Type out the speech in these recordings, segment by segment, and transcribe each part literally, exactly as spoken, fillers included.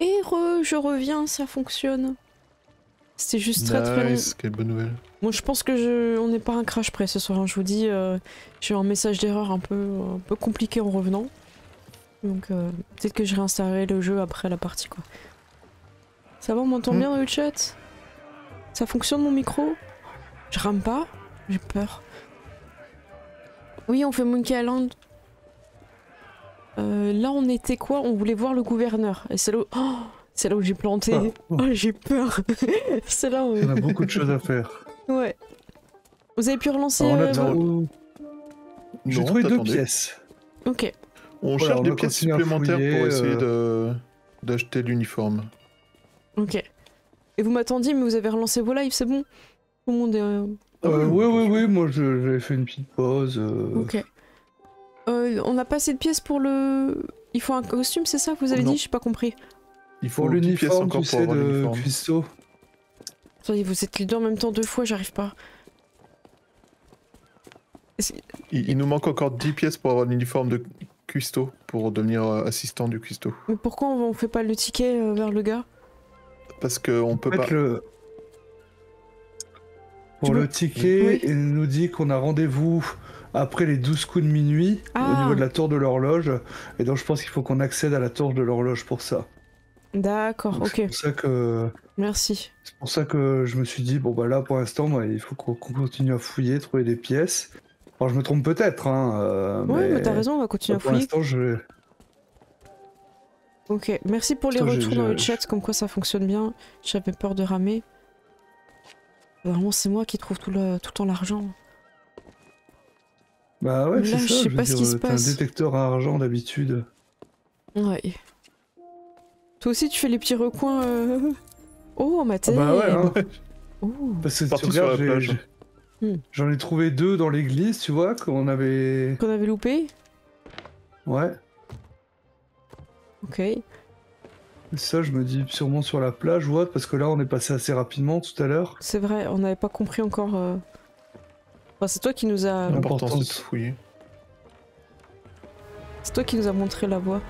Et re, je reviens, ça fonctionne. C'était juste très très long. Nice, quelle bonne nouvelle. Moi je pense que je... on n'est pas un crash près ce soir, hein. Je vous dis, euh, j'ai eu un message d'erreur un peu, un peu compliqué en revenant. Donc euh, peut-être que je réinstallerai le jeu après la partie quoi. Ça va, on m'entend Mm. bien dans le chat? Ça fonctionne mon micro? Je rame pas? J'ai peur. Oui, on fait Monkey Island. Euh, là on était quoi? On voulait voir le gouverneur. Et c'est là où... Oh, c'est là où j'ai planté. Ah, Oh, oh. j'ai peur. C'est là où... On a beaucoup de choses à faire. Ouais. Vous avez pu relancer... Alors, on a euh, déjà- vos- J'ai Non, trouvé deux t'attendais. pièces. Ok. On Voilà, cherche on des va pièces continuer à supplémentaires fouiller, pour essayer euh, de d'acheter l'uniforme. Ok. Et vous m'attendiez, mais vous avez relancé vos lives, c'est bon? Tout le monde est... euh, Euh, oui, oui, bien oui, sûr. oui, moi je- j'avais fait une petite pause. euh, Ok. Euh, on n'a pas assez de pièces pour le... Il faut un costume, c'est ça que vous avez Non. dit? J'ai pas compris. Il faut Pour dix pièces l'uniforme, encore tu pour sais, avoir de l'uniforme. cuistot. Attendez, vous êtes les deux en même temps deux fois, j'arrive pas. C'est- Il, il nous manque encore dix pièces pour avoir l'uniforme de cuistot, pour devenir euh, assistant du cuistot. Mais pourquoi on on fait pas le ticket euh, vers le gars? Parce qu'on peut En fait, pas... le... Pour Tu le peux- ticket, Oui. il nous dit qu'on a rendez-vous après les douze coups de minuit au Ah. niveau de la tour de l'horloge. Et donc je pense qu'il faut qu'on accède à la tour de l'horloge pour ça. D'accord, Donc, ok. C'est pour ça que Merci. c'est pour ça que je me suis dit bon bah là pour l'instant moi, il faut qu'on qu'on continue à fouiller, trouver des pièces. Alors je me trompe peut-être hein. euh, Ouais, mais mais t'as raison, on va continuer à pour fouiller. l'instant je Ok, merci pour les Attends, j'ai- retours dans le j'ai- chat, comme quoi ça fonctionne bien. J'avais peur de ramer. Vraiment, c'est moi qui trouve tout le, tout le temps l'argent. bah ouais Là, c'est je ça. sais veux pas ce dire, qui se t'as passe. un détecteur à argent d'habitude. Ouais. Toi aussi, tu fais les petits recoins. euh, Oh, ma Ah tête. bah ouais. Hein. Oh. Parce que tu Partout sur regardes, la j'ai- plage. j'ai- Hmm. j'en ai trouvé deux dans l'église, tu vois, qu'on avait. Qu'on avait loupé. Ouais. Ok. Et ça, je me dis sûrement sur la plage ou autre, parce que là, on est passé assez rapidement tout à l'heure. C'est vrai, on n'avait pas compris encore. euh, Enfin, c'est toi qui nous a. L'important c'est de L'importance. fouiller. C'est toi qui nous a montré la voie.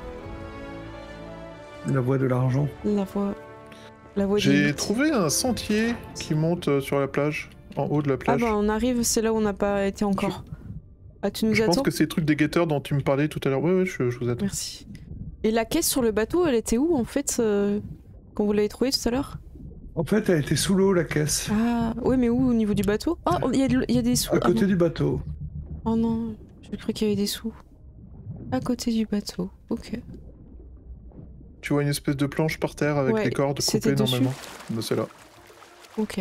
La voie de l'argent. La voie. La voie des J'ai mythes. trouvé un sentier qui monte euh, sur la plage, en haut de la Ah plage. bah on arrive, c'est là où on n'a pas été encore. Ah tu nous Je attends? pense que c'est le truc des guetteurs dont tu me parlais tout à l'heure. Ouais, ouais, je, je vous attends. Merci. Et la caisse sur le bateau, elle était où en fait euh, quand vous l'avez trouvée tout à l'heure? En fait, elle était sous l'eau, la caisse. Ah oui mais où au niveau du bateau? Oh il y, a de- il y a des sous. À Ah côté bon. du bateau. Oh non, j'ai cru qu'il y avait des sous. À côté du bateau, ok. Tu vois une espèce de planche par terre avec Ouais, des cordes c'était coupées dessus. normalement. Bah, c'est là. Ok.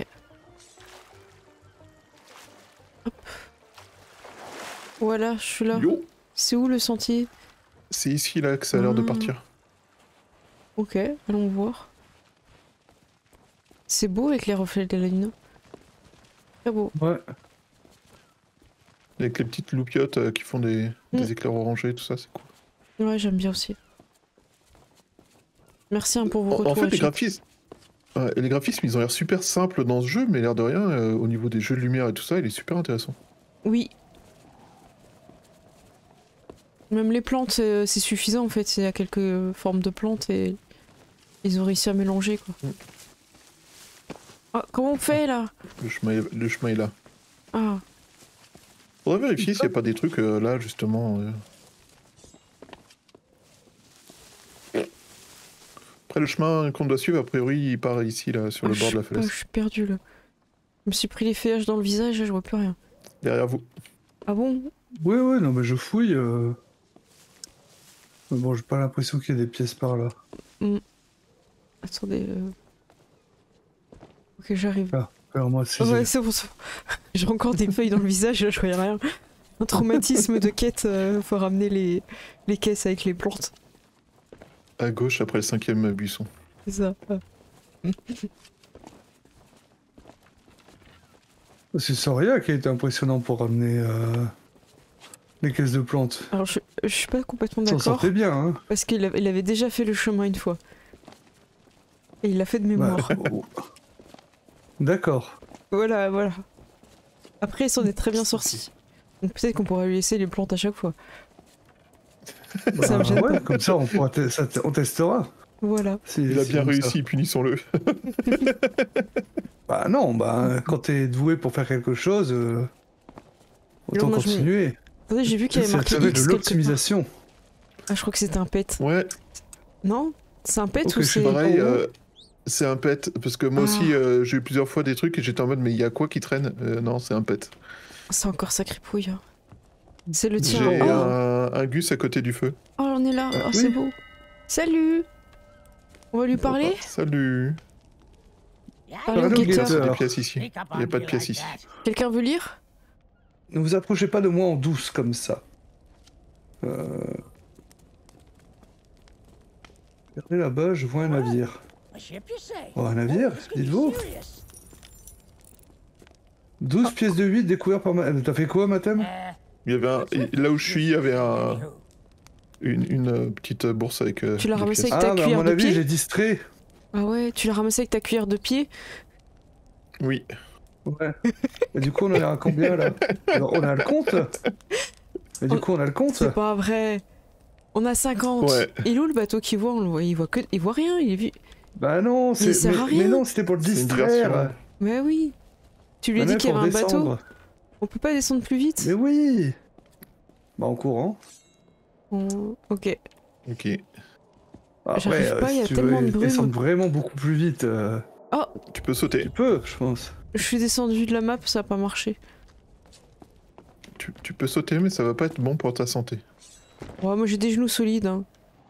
Hop. Voilà, je suis là. Yo, C'est où le sentier? c'est ici là que ça a l'air de Ah. partir. Ok, allons voir. C'est beau avec les reflets de la lune. Très beau. Ouais. Avec les petites loupiottes euh, qui font des, Mm. des éclairs orangés, tout ça, c'est cool. Ouais, j'aime bien aussi. Merci hein, pour vos En, retours. en fait, et les chat. graphismes, ouais, et les graphismes, ils ont l'air super simples dans ce jeu, mais l'air de rien, euh, au niveau des jeux de lumière et tout ça, il est super intéressant. Oui. Même les plantes, euh, c'est suffisant en fait. Il y a quelques formes de plantes et ils ont réussi à mélanger quoi. Mm. Ah, comment on fait là? Le chemin, est, le chemin est là. Ah, Faudrait vérifier s'il n'y a pas des trucs euh, là, justement. euh. Après, le chemin qu'on doit suivre, a priori, il part ici, là, sur ah, le je bord de la sais pas, falaise. je suis perdu là. Je me suis pris les feuillages dans le visage et je vois plus rien. Derrière vous. Ah bon? Ouais, ouais, non, mais je fouille. euh. Mais bon, j'ai pas l'impression qu'il y ait des pièces par là. Attendez. euh. Ok, j'arrive. Alors moi, c'est. Ouais, c'est bon, c'est bon. J'ai encore des feuilles dans le visage, là, je voyais rien. Un traumatisme de quête, euh, faut ramener les, les caisses avec les plantes. À gauche, après le cinquième buisson. C'est ça. Ah. C'est Soria qui a été impressionnant pour ramener euh, les caisses de plantes. Alors, je, je suis pas complètement S'en d'accord. sortait bien, hein. Parce qu'il avait, il avait déjà fait le chemin une fois. Et il l'a fait de mémoire. Bah, oh. D'accord. Voilà, voilà. Après, il s'en est très bien sorti. Donc peut-être qu'on pourrait lui laisser les plantes à chaque fois. Ça me Bah, gêne ouais, pas. comme ça, on, pourra te- ça te- on testera. Voilà. Il a bien réussi, punissons-le. Bah non, bah quand t'es doué pour faire quelque chose, euh, autant moi, je me- continuer. Attendez, j'ai vu qu'il y avait Ça marqué s'appelle X de quelque part. l'optimisation. Ah, je crois que c'était un pet. Ouais, Non? C'est un pet Ok, ou je suis c'est... pareil, en haut. euh, c'est un pet. Parce que moi Ah. aussi, euh, j'ai eu plusieurs fois des trucs et j'étais en mode, mais il y a quoi qui traîne? Euh, Non, c'est un pet. C'est encore ça cripouille. hein. C'est le tien. J'ai Oh, un, un gus à côté du feu. oh, on est là. Ah, Oh, oui. c'est beau. Salut. On va lui parler? Salut. Parler au Parlez au guetteur. guetteur. Il y a des pièces ici. Il n'y a pas de pièces ici. Quelqu'un veut lire? Ne vous approchez pas de moi en douce comme ça. Euh... Regardez là-bas, je vois un navire. Oh, un navire, dites-vous. douze pièces de huit découvertes par ma... T'as fait quoi, Matham? Il y avait un... Là où je suis, il y avait un... une, une euh, petite bourse avec. euh, Tu l'as des ramassé pièces. avec ta Ah, mais à cuillère mon de avis, pied? j'ai distrait. Ah ouais, tu l'as ramassé avec ta cuillère de pied? Oui. Ouais. Et du coup, on en est à combien, là? Alors, on a le compte? Et du On- coup, on a le compte? C'est pas vrai. On a cinquante. Ouais. Il est où le bateau qu'il voit? On le voit. Il voit que... Il voit rien. Il est vu. Bah non, c'est... sert Mais, à rien. mais non, c'était pour le C'est une distraire. diversion. Mais oui. Tu lui as Maintenant, dit qu'il y faut avait un bateau. redescendre. On peut pas descendre plus vite? Mais oui. Bah, en courant. On- Ok. Ok. Après, J'arrive pas, euh, il y a si tu tellement veux de brume. descendre vraiment beaucoup plus vite, euh, Oh, Tu peux sauter. tu peux, je pense. je suis descendu de la map, ça a pas marché. Tu, tu peux sauter, mais ça va pas être bon pour ta santé. Ouais, moi j'ai des genoux solides. Hein.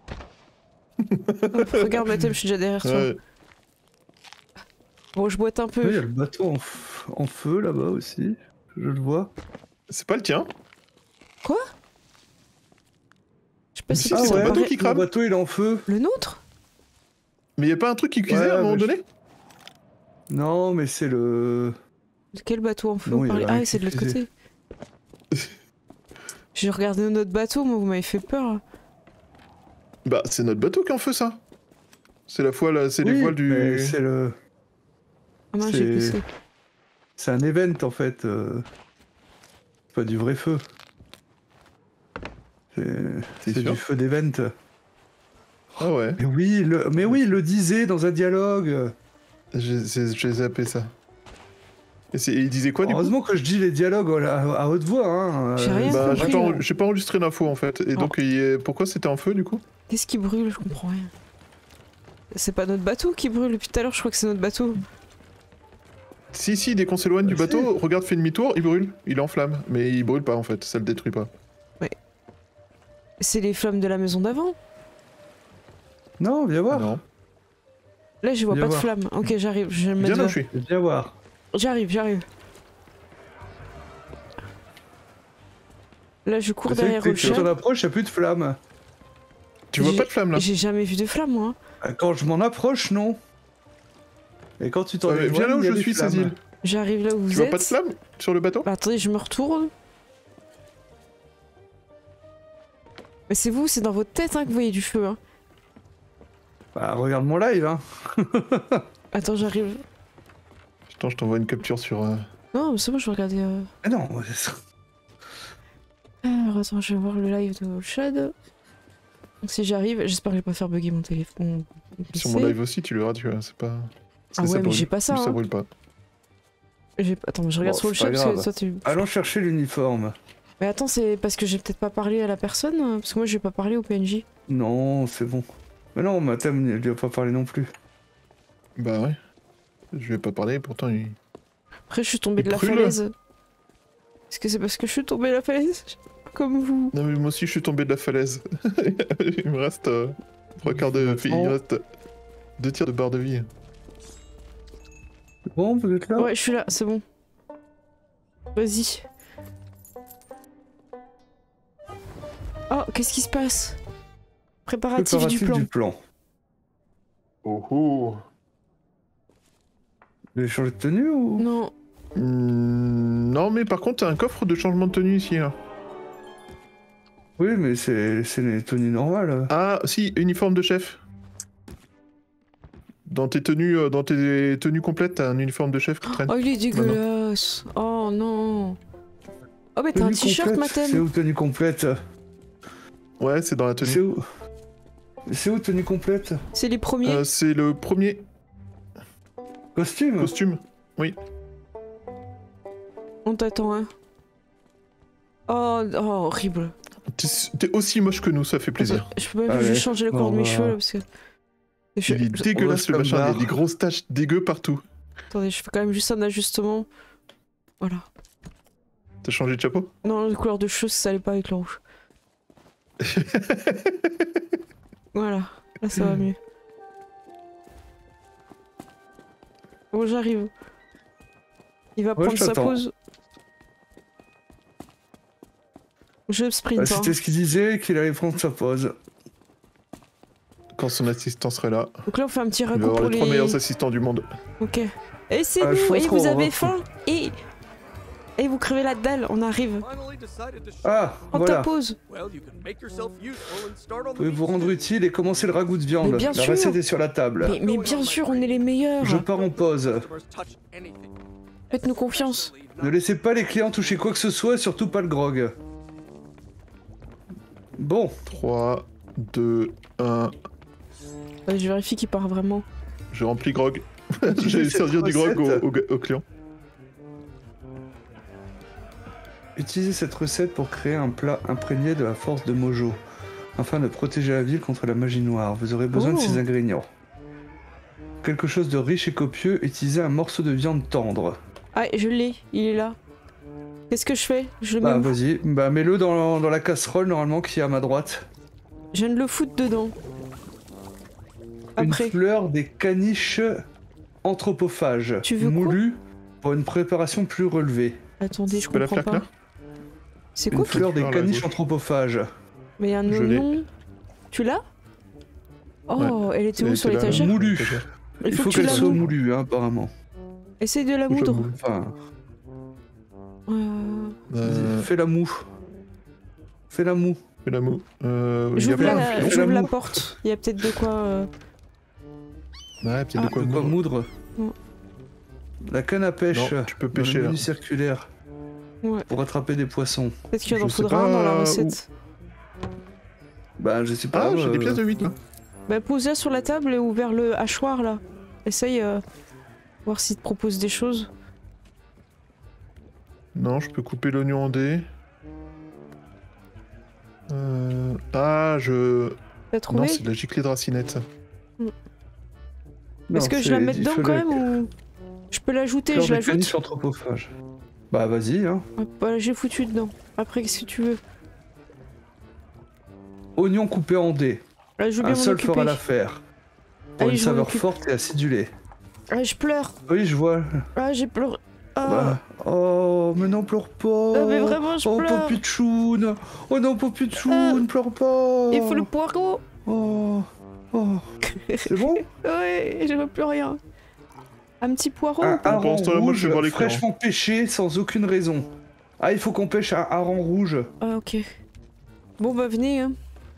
Hop, regarde Mathem, je suis déjà derrière toi. Ouais. Bon, je boite un Oui, il y peu. a le bateau en, f- en feu là-bas aussi. Je le vois. C'est pas le tien? Je sais pas Mais si si, Ah c'est ton ouais, bateau pareil- qui crame. Le bateau il est en feu. Le nôtre? Mais y a pas un truc qui cuisait Ouais, à un moment mais je- donné? Non, mais c'est le. Quel bateau en feu Non, vous il y parlez? avait rien Ah, qui c'est de l'autre cuisait. côté. J'ai regardé notre bateau, moi vous m'avez fait peur. Bah, c'est notre bateau qui est en feu, ça. C'est la fois là, c'est les Oui, voiles du. mais c'est le. Ah mince, C'est- j'ai poussé. C'est un event en fait. euh, C'est pas du vrai feu. C'est T'es c'est sûr du feu d'event. Ah ouais. Mais oui, le... mais oui, il le disait dans un dialogue. J'ai j'ai- j'ai zappé ça. Et, c'est- et il disait quoi du coup? Heureusement que je dis les dialogues à, à haute voix. Hein. J'ai rien Bah, j'ai compris, pas, en- là. j'ai pas enregistré l'info en fait. Et Oh. donc, il est- pourquoi c'était en feu du coup? Qu'est-ce qui brûle? Je comprends rien. C'est pas notre bateau qui brûle depuis tout à l'heure, je crois que c'est notre bateau. Si, si, dès qu'on s'éloigne du Bah, bateau, regarde, fait demi-tour, il brûle. Il est en flamme. Mais il brûle pas en fait, ça le détruit pas. C'est les flammes de la maison d'avant. Non, viens voir. Non. Là, je vois Viens pas de voir. flammes. Ok, j'arrive, je vais me Viens mettre là où là. je suis. Viens voir. J'arrive, j'arrive. Là, je cours C'est derrière que le tu t'en chien. approches, il n'y a plus de flammes. Tu vois J'ai- pas de flamme là? J'ai jamais vu de flammes, moi. Quand je m'en approche, non. Et quand tu t'en Ouais, mais éloignes, viens là où il y a je des suis, flammes. Cécile. J'arrive là où vous Tu vois êtes. pas de flamme sur le bateau? Bah, attendez, je me retourne. Mais c'est vous, c'est dans votre tête hein, que vous voyez du feu. Hein. Bah, regarde mon live, hein. Attends, j'arrive. Attends, je t'envoie une capture sur. euh, Non, mais c'est bon, je vais regarder. Euh... Ah non, c'est ça. Alors, attends, je vais voir le live de Shad. Donc, si j'arrive, j'espère que je vais pas faire bugger mon téléphone. mon P C. Sur mon live aussi, tu le verras, tu vois, c'est pas. Ah c'est- ça ouais, mais brûle. j'ai pas ça, Ça hein. brûle pas. J'ai- Attends, je regarde Bon, sur le c'est pas chat parce que grave. toi tu. Allons chercher l'uniforme. Mais attends, c'est parce que j'ai peut-être pas parlé à la personne hein, Parce que moi, j'ai pas parlé au P N J. Non, c'est bon. Mais non, Matham, il lui a pas parlé non plus. Bah ouais. Je vais pas parler, pourtant il. Après, je suis tombée Il de la brûle. falaise. Est-ce que c'est parce que je suis tombée de la falaise? Comme vous. Non, mais moi aussi je suis tombé de la falaise. Il me reste euh, trois quarts de. Il me reste deux tiers de barre de vie. Bon, vous êtes là? Ouais, je suis là, c'est bon. Vas-y. Oh, qu'est-ce qui se passe? Préparatif, Préparatif du plan. du plan. Oh oh. Vous avez changé de tenue ou? Non. Hmm, non, mais par contre, t'as un coffre de changement de tenue ici. Là. Oui, mais c'est c'est les tenues normales. Ah, si, uniforme de chef. Dans tes tenues, euh, dans tes tenues complètes, t'as un uniforme de chef qui traîne. Oh, il est dégueulasse. Oh non. Oh, mais t'as un Tenue t-shirt, complète, C'est Mathem. où tenue complète? Ouais, c'est dans la C'est tenue. où? C'est où tenue complète? C'est les premiers. Euh, c'est le premier Costume? costume. Oui. On t'attend, hein. Oh, oh horrible. T'es t'es aussi moche que nous, ça fait plaisir. Je peux même Allez. juste changer la couleur de mes Bon, cheveux bah. là parce que. Je... Il est on dégueulasse reste le comme machin, il y a barre. des grosses taches dégueu partout. Attendez, je fais quand même juste un ajustement. Voilà. T'as changé de chapeau? Non, la couleur de cheveux ça allait pas avec le rouge. Voilà, là ça va mieux. Bon, j'arrive. Il va Ouais, prendre je sa t'attends. pause. Je sprint. Bah, hein. C'était ce qu'il disait, qu'il allait prendre sa pause. Quand son assistant serait là, Donc là on fait un petit il va ragoût avoir pour les trois les... meilleurs assistants du monde. Ok. Et c'est Ah, je nous, pense et qu'on vous va avez voir. faim, et... Et vous crevez la dalle, on arrive. Ah, Prends voilà. ta pause. Vous pouvez vous rendre utile et commencer le ragoût de viande. Mais bien La sûr. recette est sur la table. Mais, mais bien sûr, on est les meilleurs. Je pars en pause. Faites-nous confiance. Ne laissez pas les clients toucher quoi que ce soit, surtout pas le grog. Bon, trois, deux, un. Ouais, je vérifie qu'il part vraiment. Je remplis grog. Utilisez J'ai cette servi du grog recette. au, au, au client. utilisez cette recette pour créer un plat imprégné de la force de Mojo, afin de protéger la ville contre la magie noire. Vous aurez besoin Oh. de ces ingrédients. Quelque chose de riche et copieux, utilisez un morceau de viande tendre. Ah, je l'ai, il est là. Qu'est-ce que je fais? Je le mets Bah où? vas-y, bah mets-le dans, dans la casserole normalement qui est à ma droite. Je viens de le foutre dedans. Après. Une fleur des caniches anthropophages, Tu veux quoi moulues pour une préparation plus relevée. Attendez, je Tu peux la comprends flaque, pas. là C'est Une quoi? fleur des fleur, là, à caniches gauche. anthropophages. Mais il y a un Je l'ai. oignon. Tu l'as? Oh, elle était où Elle sur était là, l'étagère? Moulue. Il Il faut faut que tu qu'elle la soit moules. moulue, hein, apparemment. Essaye de la Faut que je la moudre. moule. Enfin, Euh, Euh, fais la moue. Fais la moue. fais la moue. Euh, il y a J'ouvre plein la, de- fais j'ouvre la l'amour. porte. Il y a peut-être de quoi. euh, Ouais, peut-être Ah, de quoi De quoi moudre. moudre. Mm. La canne à pêche. Non, tu peux dans le pêcher là. menu circulaire. Ouais. Pour attraper des poissons. Peut-être qu'il y en Je sais faudra un pas, dans la euh, recette. Bah, je sais pas. Ah, j'ai des euh, pièces de huit là. Bah, pose-la sur la table ou vers le hachoir là. Essaye. Euh, voir s'il te propose des choses. Non, je peux couper l'oignon en dés. Euh... Ah, je. T'as Non, trouvé? c'est de la giclée de racinette. ça. non, Est-ce que je la c'est- mets il dedans faut quand le- même ou. Je peux l'ajouter, fleur je des l'ajoute. caniches anthropophages. Bah, vas-y, hein. Ah, bah, j'ai foutu dedans. Après, qu'est-ce que tu veux? Oignon coupé en dés. Ah, je veux Un bien m'en seul occuper. fera l'affaire. Pour Allez, une je m'en saveur occupe. forte et acidulée. Ah, je pleure. Oui, je vois. Ah, j'ai pleuré. Ah, Bah, oh, mais non, pleure pas. Ah, mais vraiment, je oh, pleure. Popitchoun. Oh non, Popitchoun, pleure pas. il faut le poireau. Oh, oh. C'est bon? Ouais, je veux plus rien. Un petit poireau. Un ou pas hareng Pendant ce temps-là, moi, je vais rouge, voir les clients. fraîchement pêché sans aucune raison. Ah, il faut qu'on pêche un hareng rouge. Ah, ok. Bon, bah, venez. Hein.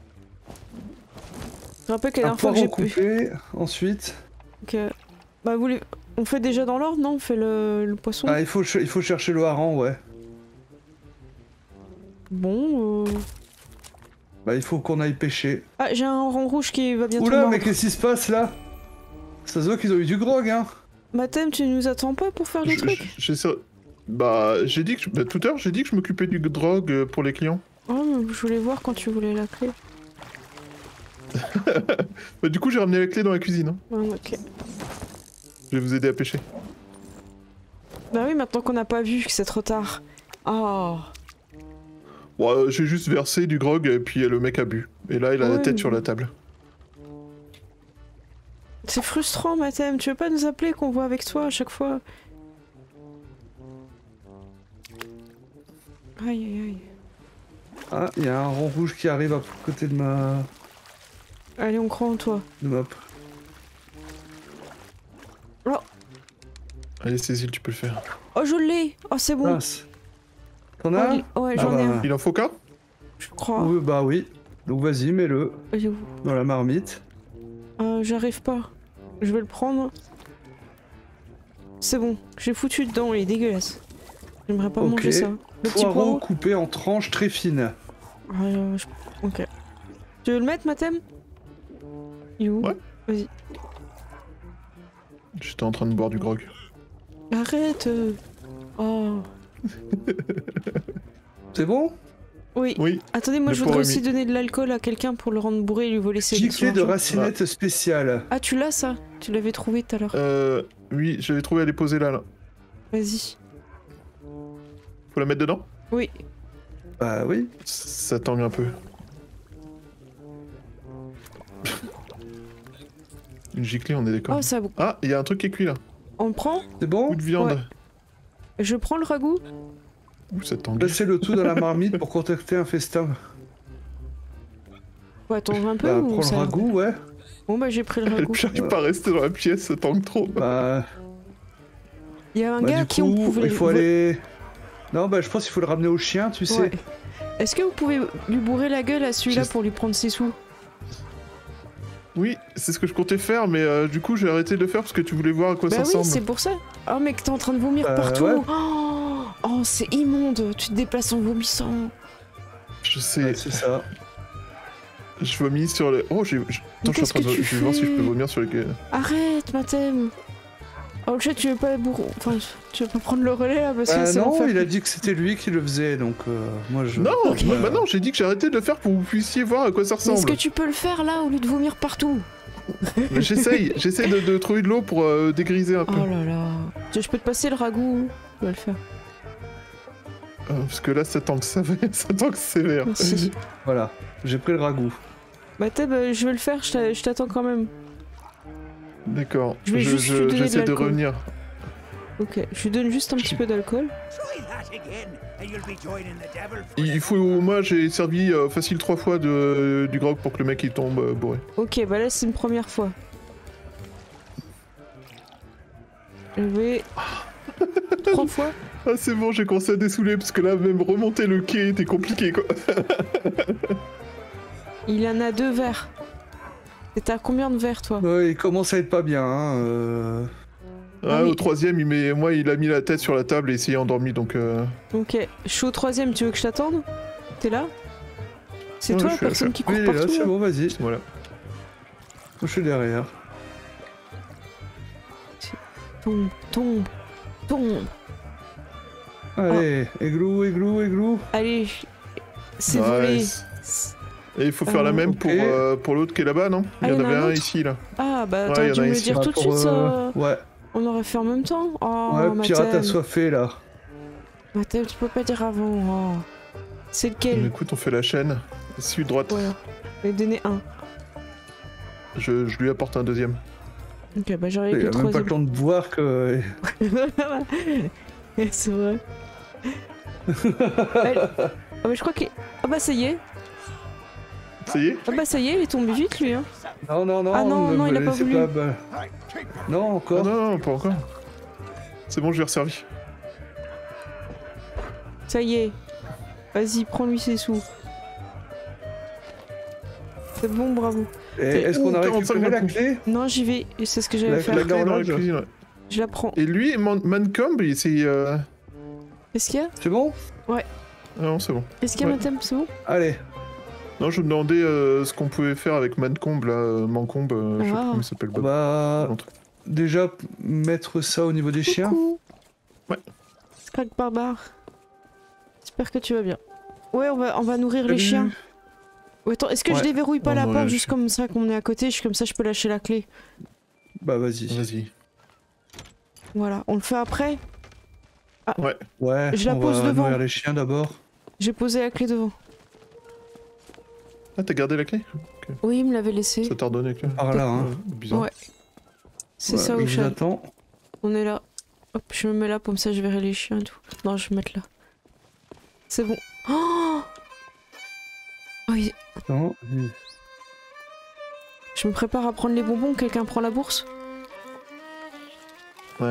Je rappelle que la Un dernière fois que poireau j'ai pu. coupé. Ensuite. Ok. Bah, vous les... On fait déjà dans l'ordre, non? On fait le, le poisson. Ah, il faut, ch- il faut chercher le hareng, ouais. Bon. Euh... Bah, il faut qu'on aille pêcher. Ah, j'ai un rang rouge qui va bientôt Oula, mordre. mais qu'est-ce qui se passe là? Ça se voit qu'ils ont eu du grog, hein. Mathème, tu nous attends pas pour faire le Je- truc? je- j'essaie- Bah, j'ai dit que. je- Bah, tout à l'heure, j'ai dit que je m'occupais du drogue euh, pour les clients. Oh, mais je voulais voir quand tu voulais la clé. Bah, du coup, j'ai ramené la clé dans la cuisine. hein. Ah, ok. Je vais vous aider à pêcher. Bah oui, maintenant qu'on n'a pas vu que c'est trop tard. Oh. Bon, euh, j'ai juste versé du grog et puis euh, le mec a bu. Et là, il a la Ouais, tête mais- sur la table. C'est frustrant, Mathème. Tu veux pas nous appeler qu'on voit avec toi à chaque fois? Aïe, aïe, aïe. Ah, il y a un rond rouge qui arrive à côté de ma... Allez, on croit en toi. de ma... Allez, Cécile, tu peux le faire. Oh, je l'ai. Oh, c'est bon. Mince. T'en as un? Oh, ouais, Ah j'en ai bah. un, Il en faut qu'un? je crois. Oui, bah oui. Donc vas-y, mets-le Vas-y, vous. dans la marmite. Euh, j'arrive pas. Je vais le prendre. C'est bon, j'ai foutu dedans, il est dégueulasse. J'aimerais pas Ok. manger ça. Le petit Poireau poireau. coupé en tranches très fines. Ah, euh, je- Ok. Tu veux le mettre, Mathème? Il est où? Ouais. Vas-y. J'étais en train de boire du grog. Arrête euh. Oh. C'est bon? Oui. Oui. Attendez, moi Le je voudrais pot aussi remis. donner de l'alcool à quelqu'un pour le rendre bourré et lui voler ses Giclée de son argent. racinette spéciale. Ah, tu l'as ça? Tu l'avais trouvé tout à l'heure. Euh, oui, j'avais trouvé à les poser là, là. Vas-y. Faut la mettre dedans? Oui. Bah oui. Ça tangue un peu. Une giclée, on est d'accord. Oh, ça. Ah, il y a un truc qui est cuit là. On le prend? C'est bon? Coup de viande. Ouais. Je prends le ragoût? Ouh, ça tangue. Placez le tout dans la marmite pour contacter un festin. Faut attendre un peu Bah, ou prends le ça... ragoût, ouais. Bon bah j'ai pris le Elle ragoût. n'arrive pas à rester dans la pièce, ça tangue trop. Bah, Il y a un bah gars à du qui on coup, pouvait... il faut aller... Non, bah je pense qu'il faut le ramener au chien, tu sais. Ouais. Est-ce que vous pouvez lui bourrer la gueule à celui-là Juste- pour lui prendre ses sous? Oui, c'est ce que je comptais faire, mais euh, du coup j'ai arrêté de le faire parce que tu voulais voir à quoi Bah ça oui, ressemble. c'est pour ça. Oh mec, t'es en train de vomir Euh, partout. ouais. Oh, oh, c'est immonde. Tu te déplaces en vomissant. Je sais, Ouais, c'est ça. je vomis sur les... Oh, j'ai... j'ai- Attends, je suis en qu'est-ce train de... que tu Je vais voir si je peux fais vomir sur les... Arrête, Mathem. Oh le chat, tu veux pas bourrer... Enfin, tu veux pas prendre le relais là parce que Bah c'est non, l'enfer. il a dit que c'était lui qui le faisait, donc euh, moi je... Non, Ok. bah, bah non, j'ai dit que j'ai arrêté de le faire pour que vous puissiez voir à quoi ça Mais est-ce ressemble. que tu peux le faire là au lieu de vomir partout? Mais J'essaye, j'essaie de, de trouver de l'eau pour euh, dégriser un peu. Oh là là. Tu- Je peux te passer le ragoût? Je vais le faire. Euh, parce que là, ça tangue, ça, ça tangue sévère. Merci. Voilà, j'ai pris le ragoût. Mathem, euh, je vais le faire, je t'a- je t'attends quand même. D'accord, Je vais je, juste je- lui donner de j'essaie de, l'alcool. revenir. Ok, je lui donne juste un petit peu d'alcool. Il faut, moi j'ai servi euh, facile trois fois de, du grog pour que le mec il tombe euh, bourré. Ok, bah là c'est une première fois. Je vais... Trois fois? Ah c'est bon, j'ai commencé à dessouler parce que là même remonter le quai était compliqué quoi. Il y en a deux verres. Et t'as combien de verres toi? Ouais, il commence à être pas bien, hein. euh. Ah, oui. Au troisième, il met, moi il a mis la tête sur la table et il s'est endormi donc... Euh... Ok, je suis au troisième, tu veux que je t'attende? T'es là? C'est Ouais, toi je la suis là, personne je qui Oui, court il est là, partout c'est là bon, vas-y. Voilà. Je suis derrière. Tombe, tombe, tombe. Allez, églou, églou, églou. Allez, c'est volé. Nice. Et il faut faire Euh, la même ok. pour, euh, pour l'autre qui est là-bas, non? Ah, Il y en il y en a avait un un autre ici là. Ah bah Ouais, t'aurais y en dû a me le ici. dire Bah, tout de pour, suite ça. euh, Ouais, On aurait fait en même temps. Oh, ouais, pirate Mathem. assoiffé là. Mathem, tu peux pas dire avant. Oh. C'est lequel? Écoute, on fait la chaîne. Celui de droite. Voilà. Je vais donner un. Je, je lui apporte un deuxième. Ok, bah j'arrive Il avec a le même pas le troisième. temps de boire que. C'est vrai. Elle- Ah bah je crois qu'il... Ah bah ça y est. Ça y est? Ah bah ça y est, il est tombé vite lui hein. Non, non, non. Ah non, ne non, me il a pas laissez voulu. bah, Non, Ah encore. non, non, pas encore. C'est bon, je l'ai resservi. Ça y est. Vas-y, prends-lui ses sous. C'est bon, bravo. Et Est-ce qu'on a Ouh, quarante-cinq récupéré la coups. clé? Non, j'y vais. C'est ce que j'allais La- faire. La la- clé dans la l'horloge. cuisine, ouais. Je la prends. Et lui, Man- Mancomb, il- c'est... Euh... Qu'est-ce qu'il y a? C'est bon? Ah non, c'est bon. Qu'est-ce qu'il y a, Ouais. Mathem? C'est bon? Allez. Non, je me demandais euh, ce qu'on pouvait faire avec Mancomb, là, euh, Mancomb, euh, je sais Ah. pas comment il s'appelle. On Bob. va L'entrée. déjà mettre ça au niveau des chiens. Coucou. Ouais. Scrack barbare. J'espère que tu vas bien. Ouais, on va, on va nourrir les Salut. chiens. Ouais, attends, est-ce que je Ouais. déverrouille pas On la nourrit porte les juste chiens. comme ça qu'on est à côté, je- comme ça je peux lâcher la clé. Bah vas-y. Vas-y. Voilà, on le fait après. Ouais, Je la on pose va devant. nourrir les chiens d'abord. J'ai posé la clé devant. Ah, t'as gardé la clé? Oui, il me l'avait laissé. Ça t'a redonné la clé? Par là, hein. Ouais, bizarre. Ouais. C'est Ouais, ça, je vous Ocean. attends. On est là. Hop, je me mets là, comme ça je verrai les chiens et tout. Non, je vais me mettre là. C'est bon. Oh, oh il- Attends. Je me prépare à prendre les bonbons, quelqu'un prend la bourse? Ouais.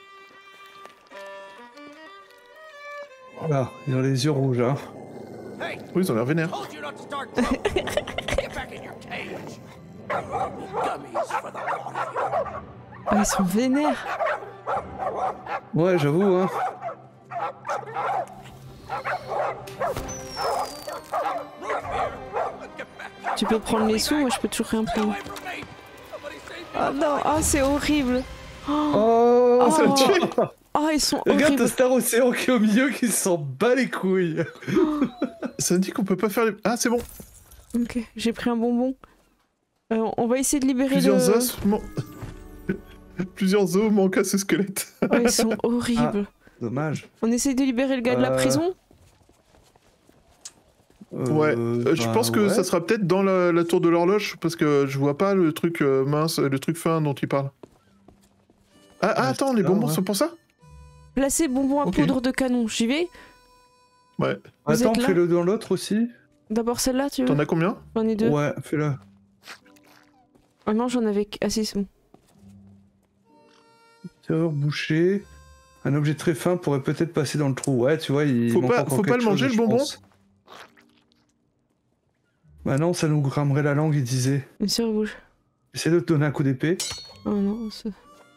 Voilà, ils ont les yeux rouges, hein. Oui, ils ont l'air vénères. Told you not to start crying. Get back in your cage. Gummies for the lot of you. Ah, ils sont vénères. Ouais, j'avoue, hein. Tu peux prendre les sous, moi je peux toujours rien prendre. Away from me. Oh non, oh, c'est horrible. Oh, Oh. Ça l'a tué. Oh, ils sont regarde, horribles. t'as Star Océan qui est au milieu qui s'en bat les couilles. Ça me dit qu'on peut pas faire les... Ah, c'est bon. Ok, j'ai pris un bonbon. Euh, on va essayer de libérer Plusieurs le... os... man- Plusieurs os manquent à ce squelette. Oh, ils sont horribles. Dommage. On essaye de libérer le gars de la Euh, prison. Euh, Ouais, euh, je bah, pense que ouais. ça sera peut-être dans la, la tour de l'horloge, parce que je vois pas le truc euh, mince, le truc fin dont il parle. Ah, ah, Ouais, attends, c'est les là, hein. bonbons ouais. sont pour ça? Placer bonbon à Ok. poudre de canon. J'y vais. Ouais. Vous Attends, êtes là fais-le dans l'autre aussi. D'abord celle-là, tu veux? T'en as combien? J'en ai deux. Ouais, fais-le. Ah non, j'en avais... Ah si, c'est bon. Serrure bouchée. Un objet très fin pourrait peut-être passer dans le trou. Ouais, tu vois, il Faut manque pas- encore faut pas quelque le manger, chose, le je bonbon pense. Bah non, ça nous grammerait la langue, il disait. Une serre rouge. Essaie de te donner un coup d'épée. Oh non, c'est...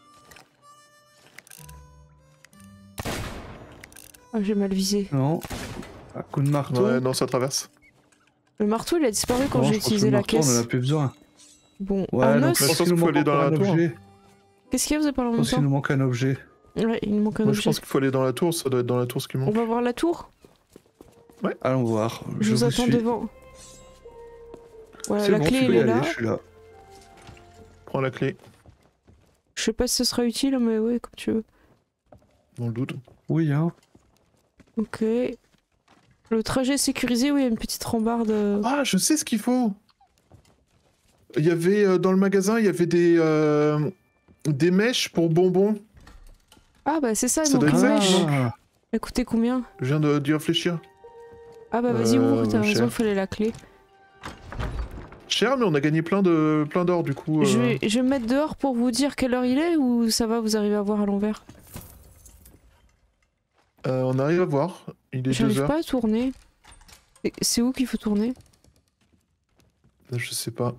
Ah, j'ai mal visé. Non. Un coup de marteau. Ouais, non, ça traverse. Le marteau, il a disparu quand Non, j'ai je pense que utilisé le la marteau, On en caisse. a plus besoin. Bon, Ouais, un donc os. je Mais pense je qu'il nous pense qu'il faut manque aller dans encore la un tour. objet. Qu'est-ce qu'il y a, vous avez parlé en Je même pense qu'il temps? nous manque un objet. Ouais, il manque un Moi, je objet. pense qu'il faut aller dans la tour, ça doit être dans la tour ce qui On manque. va voir la tour. Allons voir. Je, vous attends suis. devant. Voilà, C'est la bon, clé, tu peux elle y est aller, là. je suis là. Prends la clé, Je sais pas si ce sera utile, mais ouais, comme tu veux. dans le doute. Oui, hein. Ok. Le trajet est sécurisé, oui, il y a une petite rambarde. euh, Ah, je sais ce qu'il faut. Il y avait, euh, dans le magasin, il y avait des... euh, des mèches pour bonbons. Ah bah c'est ça, il Ça manque doit être une ça mèche. qui manque. Ah, Elle coûtait combien? Je viens de- d'y réfléchir. Ah bah vas-y, Euh, ouvre, t'as cher. raison, il fallait la clé. Cher, mais on a gagné plein de plein d'or, du coup. euh, Je, vais, je vais me mettre dehors pour vous dire quelle heure il est ou ça va, vous arrivez à voir à l'envers? euh, on arrive à voir. Il est deux J'arrive heures. pas à tourner. Et c'est où qu'il faut tourner? Je sais pas.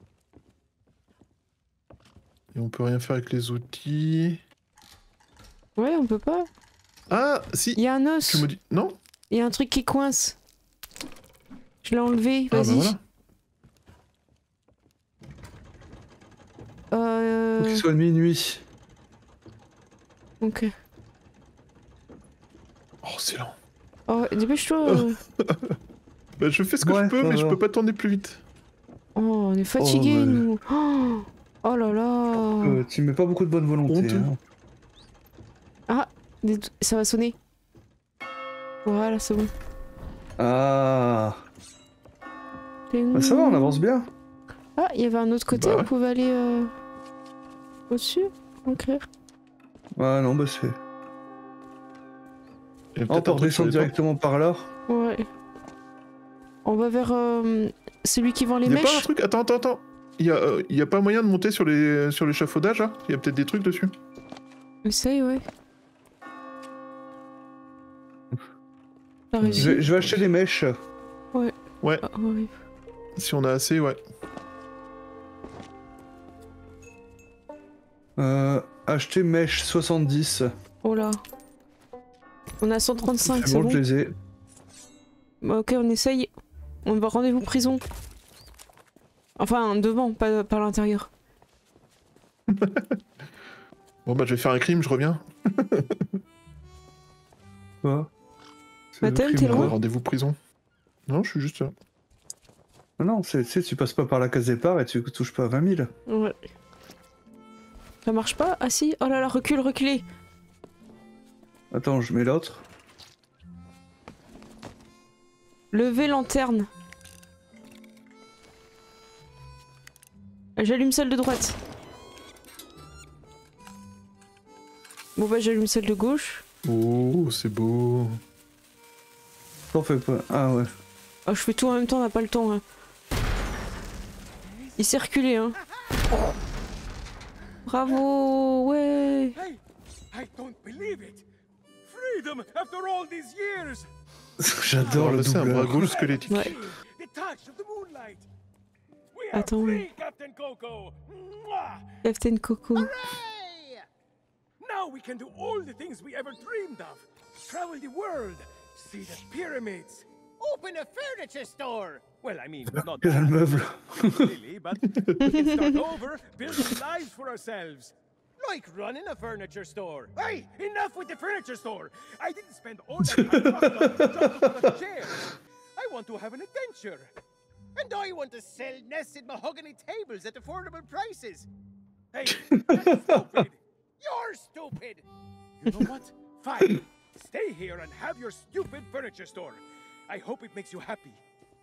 Et on peut rien faire avec les outils. Ouais, on peut pas. Ah, si. Il y a un os. Tu me dis... Non? Il y a un truc qui coince. Je l'ai enlevé, Ah, bah vas-y. voilà. Euh... faut qu'il soit minuit. Ok. Oh, c'est lent. Oh, dépêche-toi. euh. Bah, je fais ce que Ouais, je peux, ça mais je va. peux pas tourner plus vite. Oh, on est fatigués, ouais. nous. Oh, oh là là. Euh, tu mets pas beaucoup de bonne volonté. Honteux. hein. Des- Ça va sonner. Voilà, c'est bon. Ah. Bah, ça va, on avance bien. Ah, il y avait un autre côté, Bah on ouais. pouvait aller euh, au-dessus. Ok. Ah non, bah c'est. Il y a Ah, on peut-être peut un truc sur redescendre les toits. directement par là. Ouais. On va vers euh, celui qui vend les Il y a pas un mèches. truc... Attends, attends, attends. Il y a, euh, il y a pas moyen de monter sur les sur l'échafaudage, là? Il y a peut-être des trucs dessus. Essaye, ouais. T'as Je réussi. Je vais, je vais acheter des mèches. Ouais, Ah, horrible. si on a assez, ouais. Euh, acheter mèches soixante-dix. Oh là. On a cent trente-cinq, C'est c'est bon, bon. je les ai. Bah, ok, on essaye. On va rendez-vous prison. Enfin, devant, pas, pas à l'intérieur. Bon, bah, je vais faire un crime, je reviens. Quoi? C'est Mathem, le t'es crime, loin quoi. Rendez-vous prison. Non, je suis juste là. Non, non, c'est- tu sais, tu passes pas par la case départ et tu touches pas à vingt mille. Ouais. Ça marche pas? Ah si. Oh là là, recule, reculez. Attends, je mets l'autre. Levez lanterne. J'allume celle de droite. Bon bah j'allume celle de gauche. Oh, c'est beau. T'en fais pas. Ah ouais. Ah, je fais tout en même temps, on n'a pas le temps. Hein. Il s'est reculé, hein. Bravo, ouais. Hey, I don't believe it. Freedom after all these years. J'adore Oh, le c'est un doubleur. bras gauche squelettique. Ouais. The touch of the moonlight. We are Attends. free, Captain Coco. Mwah! Captain Coco. Hooray! Now we can do all the things we ever dreamed of. Travel the world, see the pyramids, Open a furniture store. Well, I mean, not Que le meuble. really, but we can start over, building lives for ourselves. Like running a furniture store. Hey, enough with the furniture store. I didn't spend all that time talking about just to put a chair. I want to have an adventure. And I want to sell nested mahogany tables at affordable prices. Hey, that's stupid. You're stupid. You know what? Fine. Stay here and have your stupid furniture store. I hope it makes you happy.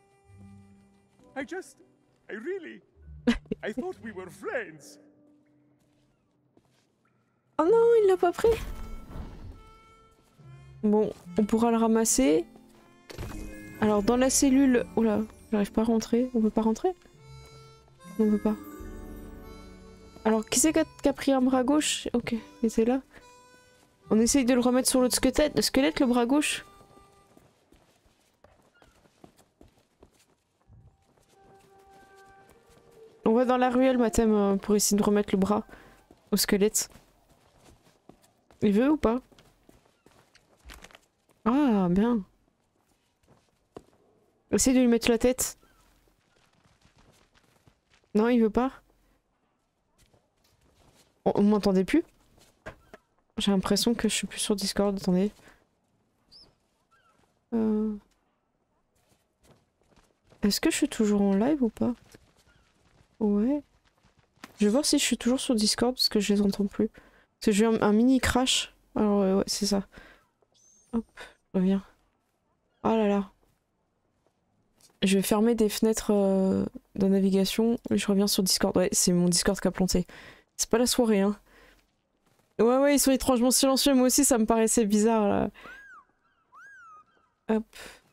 I just... I really... I thought we were friends. Oh non, il l'a pas pris. Bon, on pourra le ramasser. Alors dans la cellule... Oula, j'arrive pas à rentrer. On peut pas rentrer? On peut pas. Alors qui c'est qui a, qui a pris un bras gauche? Ok, il était là. On essaye de le remettre sur l'autre squelette. Le squelette, le bras gauche. On va dans la ruelle, Mathem, pour essayer de remettre le bras au squelette. Il veut ou pas? Ah, bien. Essaye de lui mettre la tête. Non, il veut pas. On, on m'entendait plus? J'ai l'impression que je suis plus sur Discord, attendez. Euh... Est-ce que je suis toujours en live ou pas? Ouais. Je vais voir si je suis toujours sur Discord parce que je les entends plus. Parce que j'ai eu un, un mini crash. Alors euh, ouais, c'est ça. Hop, je reviens. Oh là là. Je vais fermer des fenêtres euh, de navigation et je reviens sur Discord. Ouais, c'est mon Discord qui a planté. C'est pas la soirée, hein. Ouais, ouais, ils sont étrangement silencieux. Moi aussi, ça me paraissait bizarre, là. Hop.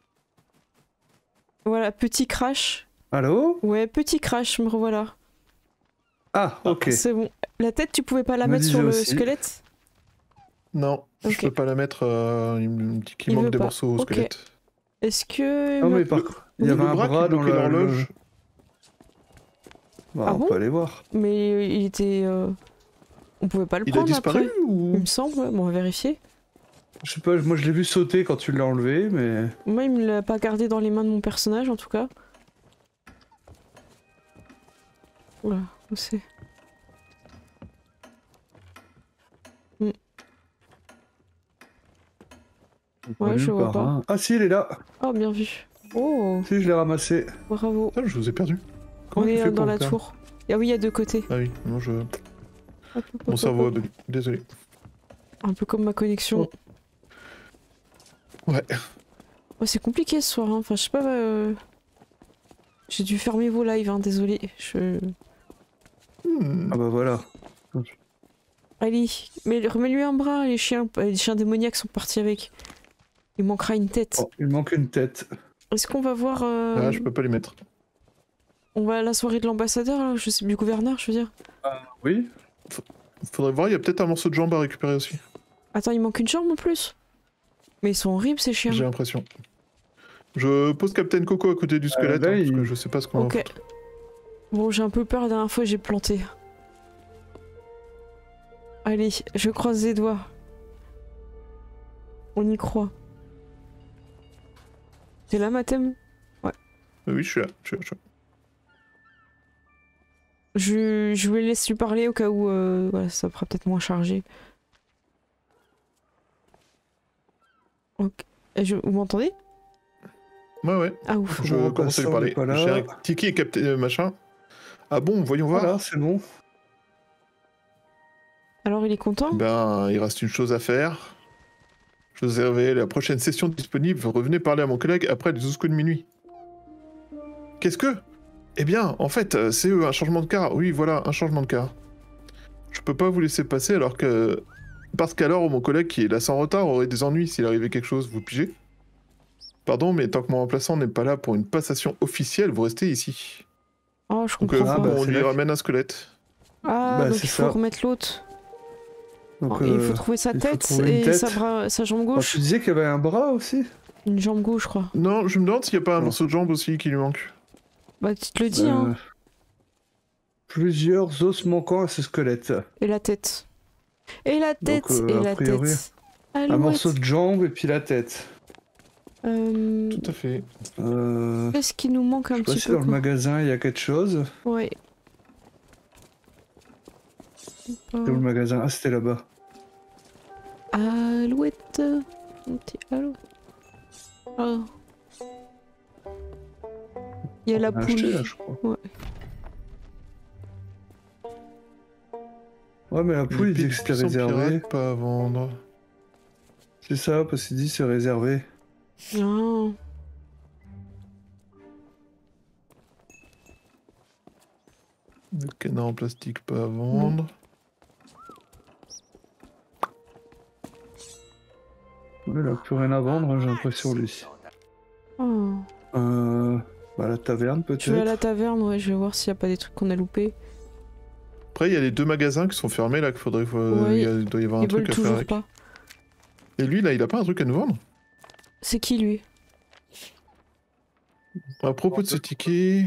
Voilà, petit crash. Allô? Ouais, petit crash, me revoilà. Ah, ok. C'est bon. La tête, tu pouvais pas la Me mettre sur le disais aussi. squelette? Non, Ok. je peux pas la mettre. Euh, il me dit qu'il Il manque veut des pas. morceaux au Ok. squelette. Est-ce que... Non, mais Le- par contre, il y avait le un bras bras qui dans bloquait le- l'horloge. Bah, Ah on bon peut aller voir. Mais il était... euh, On pouvait pas le Il a prendre disparu après. ou... Il me semble, ouais. Bon, on va vérifier. Je sais pas, moi je l'ai vu sauter quand tu l'as enlevé, mais... Moi, il me l'a pas gardé dans les mains de mon personnage, en tout cas. Oula, où c'est? Hmm. Pas Ouais, nulle je vois part, pas. hein. Ah si, il est là. Oh, bien vu. Oh, Si, je l'ai ramassé. bravo. Putain, je vous ai perdu. On Comment tu est fais euh, dans pour la le perdre? tour. Ah oui, il y a deux côtés. Ah oui, non, je... Hop, hop, Mon hop, cerveau hop. a bugué. Désolé. Un peu comme ma connexion. Ouais. Oh, c'est compliqué ce soir, hein. Enfin, je sais pas... euh, J'ai dû fermer vos lives, hein, désolé. Je... Hmm. Ah bah voilà. Allez, mais remets-lui un bras, les chiens, les chiens démoniaques sont partis avec. Il manquera une tête. Oh, il manque une tête. Est-ce qu'on va voir... euh, Ah, je peux pas les mettre. On va à la soirée de l'ambassadeur, là, je sais, du gouverneur, je veux dire. Oui. Faudrait voir, il y a peut-être un morceau de jambe à récupérer aussi. Attends, il manque une jambe en plus. Mais ils sont horribles ces chiens. J'ai l'impression. Je pose Captain Coco à côté du squelette, là, hein, parce il- que je sais pas ce qu'on va Ok. foutre. Bon, j'ai un peu peur, la dernière fois j'ai planté. Allez, je croise les doigts. On y croit. T'es là, Mathem? Euh, Oui, je suis là. Je suis là, je suis là. Je, je lui laisse lui parler au cas où euh, voilà, ça fera peut-être moins chargé. Ok. Et je- Vous m'entendez? Ouais, ouais. Ah ouf. Je Bon, commence à lui Passant parler. n'est pas là. J'ai un Tiki et Captain euh, machin. Ah bon, voyons voir. Voilà, c'est bon. Alors il est content? Ben, il reste une chose à faire. Je vous ai révélé la prochaine session disponible. Revenez parler à mon collègue après les douze coups de minuit. Qu'est-ce que? Eh bien, en fait, euh, c'est eux, un changement de car. Oui, voilà, un changement de car. Je peux pas vous laisser passer alors que... Parce qu'alors, mon collègue qui est là sans retard aurait des ennuis s'il arrivait quelque chose, vous pigez? Pardon, mais tant que mon remplaçant n'est pas là pour une passation officielle, vous restez ici. Oh, je Donc, euh, comprends ah, pas. bah, on c'est lui là que- ramène un squelette. Ah, bah, donc c'est il faut ça. remettre l'autre. Donc, Oh, et il faut euh, trouver sa il faut tête trouver une et tête. Sa, bras- sa jambe oh, gauche. tu disais qu'il y avait un bras aussi? Une jambe gauche, je crois. Non, je me demande s'il n'y a pas un Non. morceau de jambe aussi qui lui manque. Bah, tu te le dis, Euh, hein. Plusieurs os manquants à ce squelette. Et la tête. Et la tête, euh, et a la priori, tête. Un Alouette. morceau de jambe et puis la tête. Euh, Tout à fait. Euh... Qu'est-ce qui nous manque un Je sais pas petit si peu dans le quoi. magasin il y a quelque chose. Ouais. C'est où le magasin? Ah, c'était là-bas. Alouette. Mon petit alouette. Oh. Il y a la On a acheté, poule. là, je crois. Ouais. Ouais, mais la poule, il disait que c'était Puissant réservé. pirate, pas à vendre. C'est ça, parce qu'il dit c'est réservé. Non. Le canard en plastique, pas à vendre. Mais il a plus rien à vendre, hein, j'ai l'impression, lui. Oh. Euh... Bah, la taverne, Je vais à la peut-être. taverne, ouais, je vais voir s'il n'y a pas des trucs qu'on a loupés. Après, il y a les deux magasins qui sont fermés là, qu'il faudrait. faut- Ouais, il y a- il doit y avoir un Ils truc veulent à faire toujours avec. pas. Et lui, là, il a pas un truc à nous vendre? C'est qui lui? À propos de ce ticket.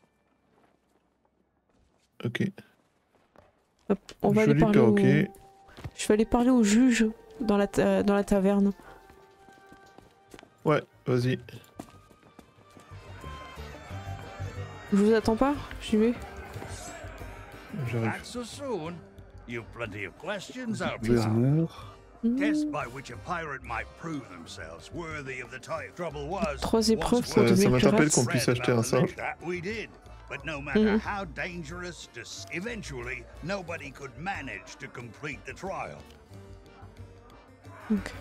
Ok. Hop, on va aller Joli parler au... perroquet. Je vais aller parler au juge dans la, ta- dans la taverne. Ouais, vas-y. Je vous attends pas? J'y vais. J'arrive. Not so soon. You've plenty of questions, I'll be Gouverneur. Tests by which a pirate might prove themselves worthy of the title. Trouble was, Trois épreuves once pour we Ça- ça devenir m'interpelle pirate. qu'on puisse acheter un singe. That we did. But no matter Mhm. how dangerous, just eventually nobody could manage to complete the trial. Ok.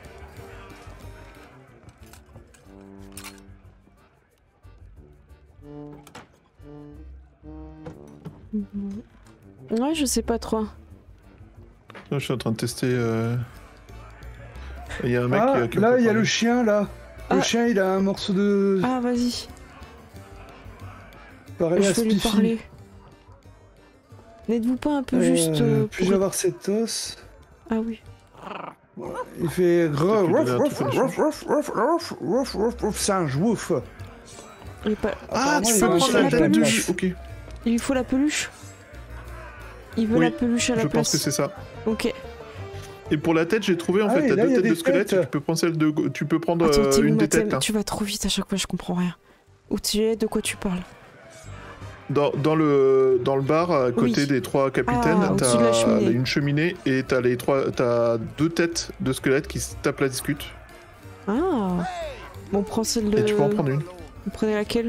Mhm. Ouais, je sais pas trop. Là, je suis en train de tester. euh, Il y a un mec Ah, qui, qui là, peut il y a parler. le chien, là. Le Ah. chien, il a un morceau de... Ah, vas-y, Pareil je à vais lui Spiffy. parler. N'êtes-vous pas un peu Euh, juste euh, Puis-je pour- avoir cet os? Ah oui. Il fait... Peut-être lui Rouf, donner un rouf, truc rouf, comme rouf, rouf, rouf, rouf, rouf, rouf, rouf, singe, wouf. Il est pas- Ah, tu Apparemment, peux il prendre a la la tête du peluche. jus. Ok. Il lui faut la peluche. Il veut Oui, la peluche à la Je place. pense que c'est ça. Ok. Et pour la tête, j'ai trouvé en Ah, fait, et t'as là, deux il y a têtes des de squelette. têtes. Tu peux prendre celle de, tu peux prendre Attends, euh, t'es où, une des Mathem têtes là. Tu vas trop vite à chaque fois, je comprends rien. Où tu es, de quoi tu parles? Dans, dans le dans le bar à côté Oui. des trois capitaines, Ah, au-dessus de la t'as cheminée. une cheminée et t'as les trois, t'as deux têtes de squelettes qui se tapent la discute. Ah. Bon, on prend celle de... Et tu peux en prendre une. Vous prenez laquelle?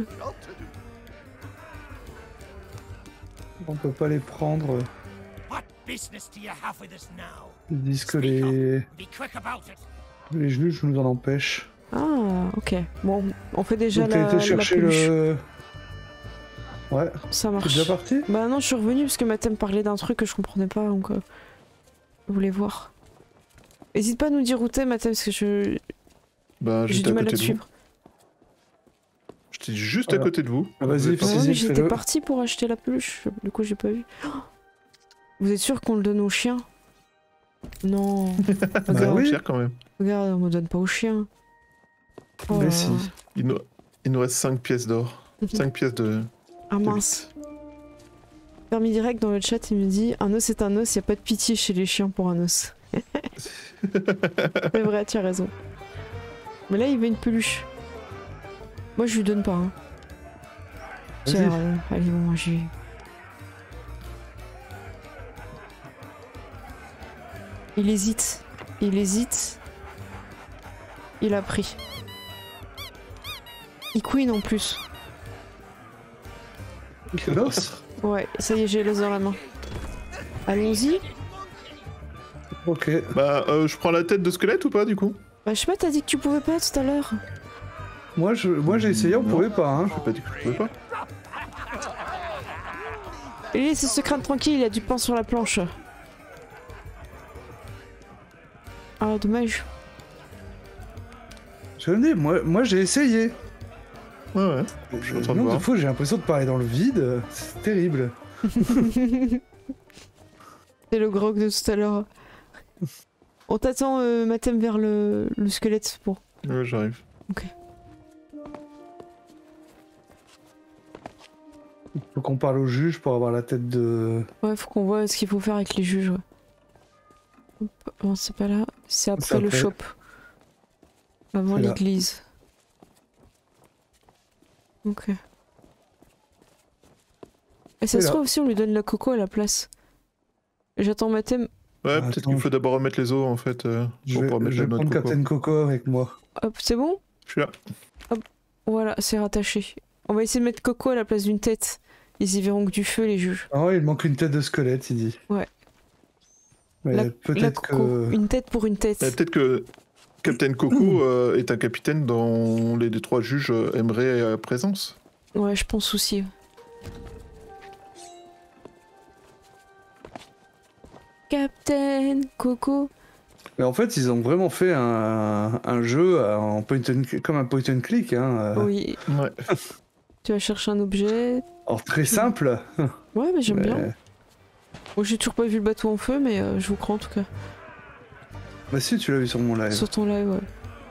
On peut pas les prendre. What business do you have with us now? Ils disent que les, Be quick about it. les juges nous en empêchent. Ah, ok. Bon, on fait déjà Donc la, t'as été la chercher peluche. le... Ouais, Ça t'es marche. déjà parti? Bah non, je suis revenue parce que Mathem parlait d'un truc que je comprenais pas, donc... Euh, je voulais voir. Hésite pas à nous dire où t'es, Mathem, parce que je... Bah, j'ai j'étais du à mal à côté te de vous. suivre. J'étais juste Voilà. à côté de vous. Ah, vas-y, Vous êtes fais-y. parti. Ah ouais, mais fais-le. j'étais parti pour acheter la peluche, du coup j'ai pas vu. Oh, vous êtes sûr qu'on le donne au chien? Non. Bah Regarde, oui. cher quand même. regarde, on me donne pas au chien. Oh Mais là si. là. Il nous, il nous reste cinq pièces d'or. cinq pièces de. Ah de mince. Permis direct dans le chat, il me dit un os est un os, y a pas de pitié chez les chiens pour un os. C'est vrai, tu as raison. Mais là, il veut une peluche. Moi, je lui donne pas. Hein. Vas-y. Tiens, euh, allez, bon, moi, j'ai. Il hésite. Il hésite. Il a pris. Il queen en plus. Quel os? Ouais, ça y est, j'ai l'os dans la main. Allons-y. Ok. Bah, euh, je prends la tête de squelette ou pas du coup? Bah, je sais pas, t'as dit que tu pouvais pas tout à l'heure. Moi, je, moi j'ai essayé, on Non. pouvait pas. Hein. J'ai pas dit que je pouvais pas. Et laissez ce crâne tranquille, il y a du pain sur la planche. Ah, dommage. Je le dis, moi, moi j'ai essayé. Ouais, ouais. Je suis en train de Non, voir. des fois, j'ai l'impression de parler dans le vide. C'est terrible. C'est le grog de tout à l'heure. On t'attend, euh, Mathem, vers le, le squelette pour. Ouais, j'arrive. Faut qu'on parle au juge pour avoir la tête de... Ouais, faut qu'on voit ce qu'il faut faire avec les juges. Ouais. Hop, non, c'est pas là. C'est après, C'est le après. shop. Avant C'est là. l'église. Ok. Et ça Et se là. trouve aussi on lui donne la coco à la place. J'attends ma thème. Ouais, Ah, peut-être attends, qu'il faut d'abord remettre les os en fait. Euh, Je pour vais, pouvoir mettre je la vais noix de prendre coco. Captain Coco avec moi. Hop, c'est bon? Je suis là. Voilà, c'est rattaché. On va essayer de mettre coco à la place d'une tête. Ils y verront que du feu, les juges. Ah ouais, il manque une tête de squelette, il dit. Ouais. Mais La, la peut-être coco. que... Une tête pour une tête. Mais peut-être que Captain Coco euh, est un capitaine dont les deux trois juges euh, aimeraient euh, présence. Ouais, je pense aussi. Captain Coco. Mais en fait, ils ont vraiment fait un, un jeu en point and, comme un point and click. Hein. euh. Oui. Ouais. Tu vas chercher un objet. Alors très simple. Ouais, mais j'aime mais- bien. Moi, j'ai toujours pas vu le bateau en feu, mais euh, je vous crois en tout cas. Bah si, tu l'as vu sur mon live. Sur ton live, ouais.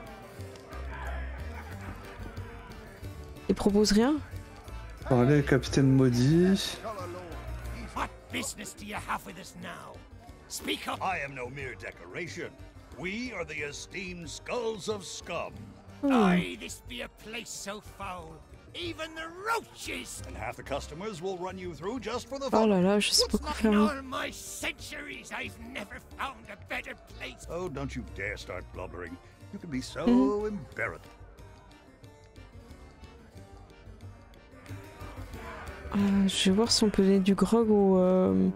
Et propose rien? Allez, capitaine maudit. What business do you have with us now? Speak up. I am no mere decoration. We are the esteemed skulls of scum. Hmm. Aye, this be a place so foul. Even the roaches. And half the customers will run you through just for the Oh fun. là là, je sais pas What's quoi not faire. in hein. all my centuries, I've never found a better place. Oh, don't you dare start blubbering. You can be so Mhm. embarrassed. Euh, je vais voir si on peut donner du grog au... Euh...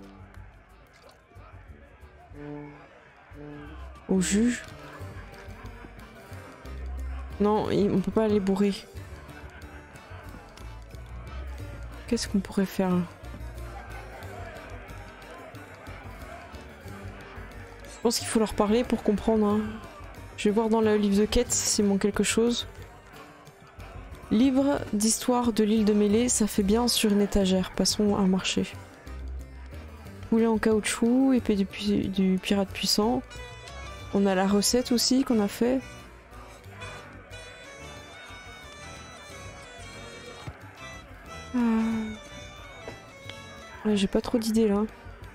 au juge. Non, il- on peut pas aller bourrer. Qu'est-ce qu'on pourrait faire là? Je pense qu'il faut leur parler pour comprendre. Hein. Je vais voir dans le livre de quête s'il manque quelque chose. Livre d'histoire de l'île de Mêlée, ça fait bien sur une étagère. Passons à un marché. Poulet en caoutchouc, épée du, pu- du pirate puissant. On a la recette aussi qu'on a fait. Ah. Ouais, j'ai pas trop d'idées là.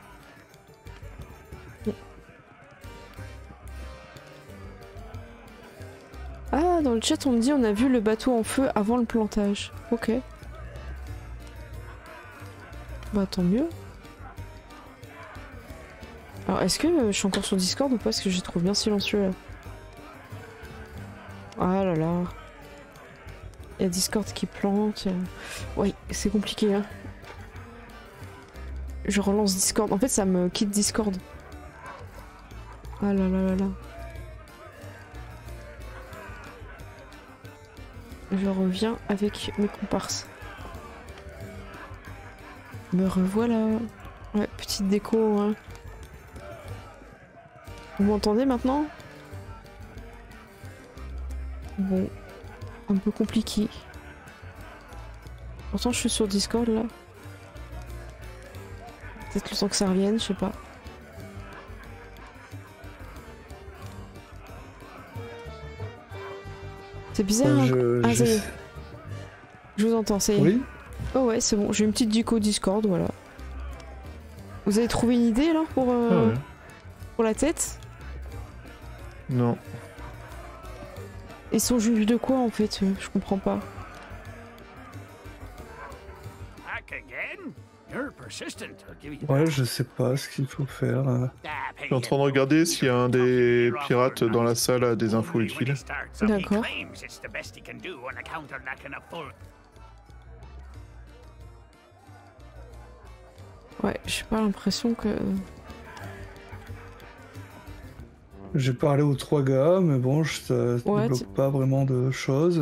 Ah, dans le chat on me dit on a vu le bateau en feu avant le plantage. Ok. Bah tant mieux. Alors est-ce que euh, je suis encore sur Discord ou pas? Parce que j'ai trouvé bien silencieux là. Ah là là. Il y a Discord qui plante. il y a- Oui, c'est compliqué hein. Je relance Discord. En fait ça me quitte Discord. Ah là là là là. Je reviens avec mes comparses. Me revoilà. Ouais, petite déco. Hein. Vous m'entendez maintenant? Bon, un peu compliqué. Pourtant, je suis sur Discord là. Peut-être le temps que ça revienne, je sais pas. C'est bizarre. Euh, hein. je, Ah, je- ça y est. Je vous entends, ça y est. Oui. Oh ouais, c'est bon, j'ai une petite déco Discord, voilà. Vous avez trouvé une idée là pour, euh, Ah ouais. pour la tête? Non. Ils sont juges de quoi en fait? euh, Je comprends pas. Back again? You're persistent. I'll give you Ouais, je sais pas ce qu'il faut faire. euh. Je suis en train de regarder s'il y a un des pirates dans la salle a des infos utiles. D'accord. Ouais, j'ai pas l'impression que... J'ai parlé aux trois gars, mais bon, je te Ouais, débloque tu- pas vraiment de choses.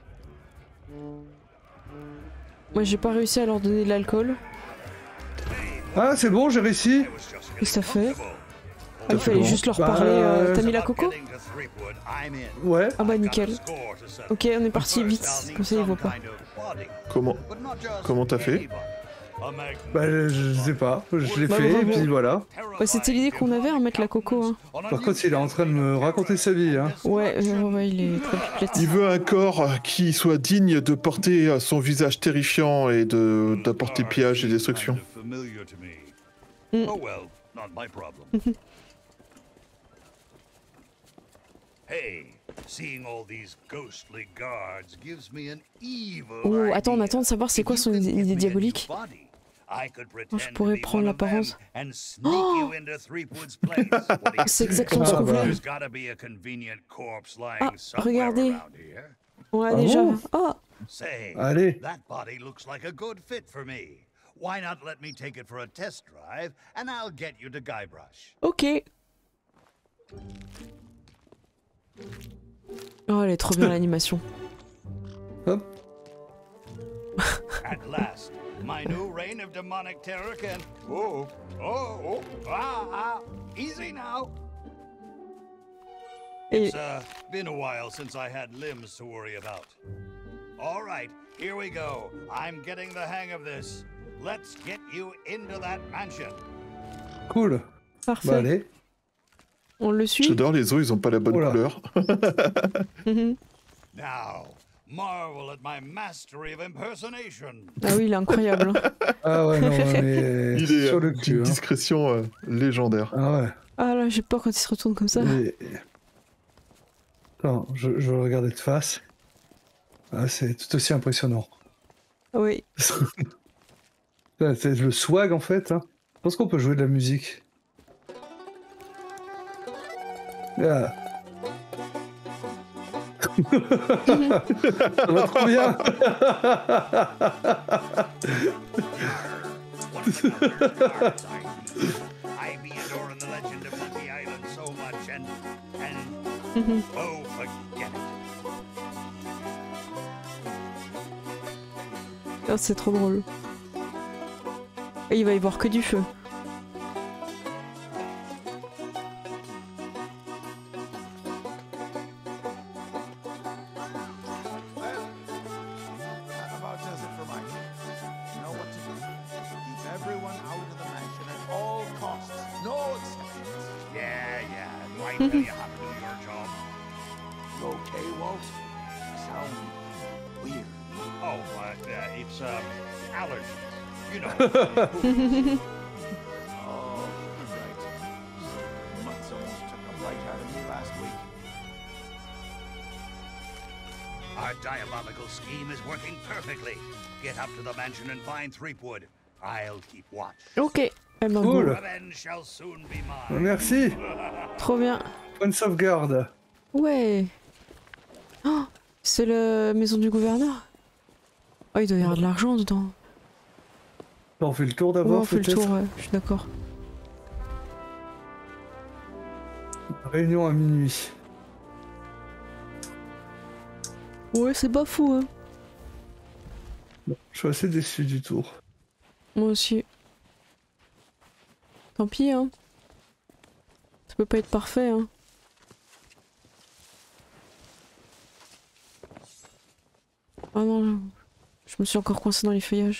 Moi j'ai pas réussi à leur donner de l'alcool. Ah, c'est bon, j'ai réussi. Qu'est-ce que ça fait? Ah, il C'est fallait bon. juste leur Bah, parler. euh, euh, T'as mis la coco? Ouais. Ah bah nickel. Ok, on est parti vite, comme ça ils voient pas. Comment Comment t'as fait? Bah, je, je sais pas. Je l'ai Bah, fait, bravo. et puis voilà. Ouais, c'était l'idée qu'on avait, à mettre la coco. Hein. Par contre, il est en train de me raconter sa vie. Hein. Ouais, euh, ouais, il est très Il pipelette. veut un corps qui soit digne de porter son visage terrifiant et de d'apporter pillage et destruction. Mm. Oh well, not my problem. Hey, seeing all these ghostly guards gives me an evil Oh, attends, on idea. attend de savoir c'est If quoi you son could idée, give idée me a new diabolique. body, I could Je pretend to pourrais be prendre one of them l'apparence. and sneak you into Threepwood's place. What do you C'est think? exactement ce Ah, qu'on bah. voulait. There's gotta be a convenient corpse lying Ah, somewhere regardez. around here. On l'a Ah déjà. bon Oh, Say, Allez. that body looks like a good fit for me. Why not let me take it for a test drive, and I'll get you to Guybrush. ok. Oh, elle est trop bien l'animation. Hop. At last, my new reign of demonic terror can... Oh, oh, oh, ah, ah, easy now. Et It's uh, been a while since I had limbs to worry about. All right, here we go. I'm getting the hang of this. Let's get you into that mansion. Cool. parfait. Bah allez. On le suit. J'adore les os, ils ont pas la bonne Oula. couleur. Mhm. Now, marvel at my mastery of impersonation. Ah oui, il est incroyable. hein. Ah ouais, non, mais Il est sur le d'une cul. Hein. discrétion euh, légendaire. Ah ouais. Ah là, j'ai peur quand il se retourne comme ça. Et- Attends, je, je vais le regarder de face. Ah, c'est tout aussi impressionnant. Oui. Là, c'est le swag en fait. Hein. Je pense qu'on peut jouer de la musique. Ah. Ça va trop bien. I be adoring the legend of Monkey Island so much, and and Mhm. oh, forget it. Ah, c'est trop drôle. Et il va y voir que du feu. That about does it for my kid. You know what to do. Keep everyone out of the mansion at all costs. No exceptions. Yeah, yeah. Do I tell you how to do your job? You okay, Walt? You sound weird. Oh, but uh, it's um allergies. You know. Oh, right. Months almost took the light out of me last week. Our diabolical scheme is working perfectly. Get up to the mansion and find Threepwood. I'll keep watch. Ok. Eh ben, Cool. go. Revenge shall soon be mine. Merci. Trop bien. Bonne sauvegarde. Ouais. Oh, c'est la maison du gouverneur. Oh, il doit y avoir de l'argent dedans. On fait le tour Ouais, d'abord on fait le peut-être. tour, ouais. Je suis d'accord. Réunion à minuit. Ouais, c'est pas fou, hein. Bon, je suis assez déçu du tour. Moi aussi. Tant pis, hein. Ça peut pas être parfait, hein. Ah non, là. Je me suis encore coincé dans les feuillages.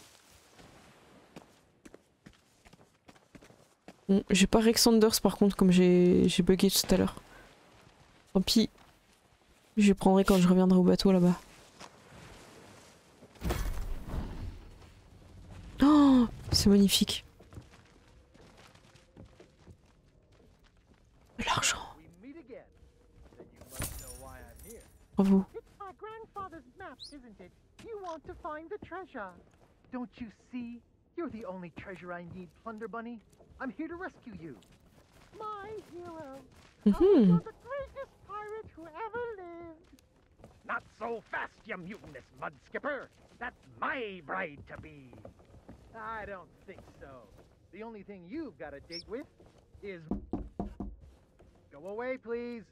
Bon, j'ai pas Rex Sanders par contre, comme j'ai j'ai bugué tout à l'heure. Tant pis. Je les prendrai quand je reviendrai au bateau là-bas. Oh, c'est magnifique. De l'argent. We meet again. Then you must know why I'm here. Bravo. It's my grandfather's map, isn't it? You want to find the treasure. Don't you see? You're the only treasure I need, Plunder Bunny. I'm here to rescue you. My hero. Oh, Mhm. you're the greatest pirate who ever lived. Not so fast, you mutinous mud skipper. That's my bride to be. I don't think so. The only thing you've got a date with is... Go away, please.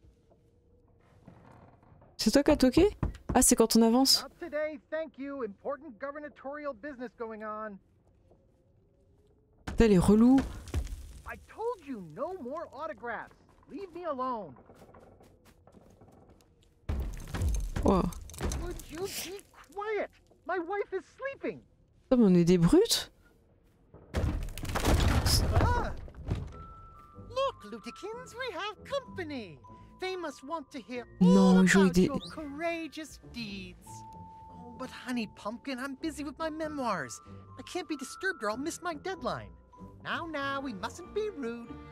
C'est toi qui as toqué? Ah, c'est quand on avance? Not today, thank you. Important gubernatorial business going on. Putain, elle est relou. I told you no more autographs. Leave me alone. Oh. Would you be quiet? My wife is sleeping. Putain, mais on est des brutes? Ah! Look, Lutikins, we have company. They must want to hear Non, all jouer about des... your courageous deeds. Oh, but honey pumpkin, I'm busy with my memoirs. I can't be disturbed or I'll miss my deadline. Now, now, we mustn't be rude.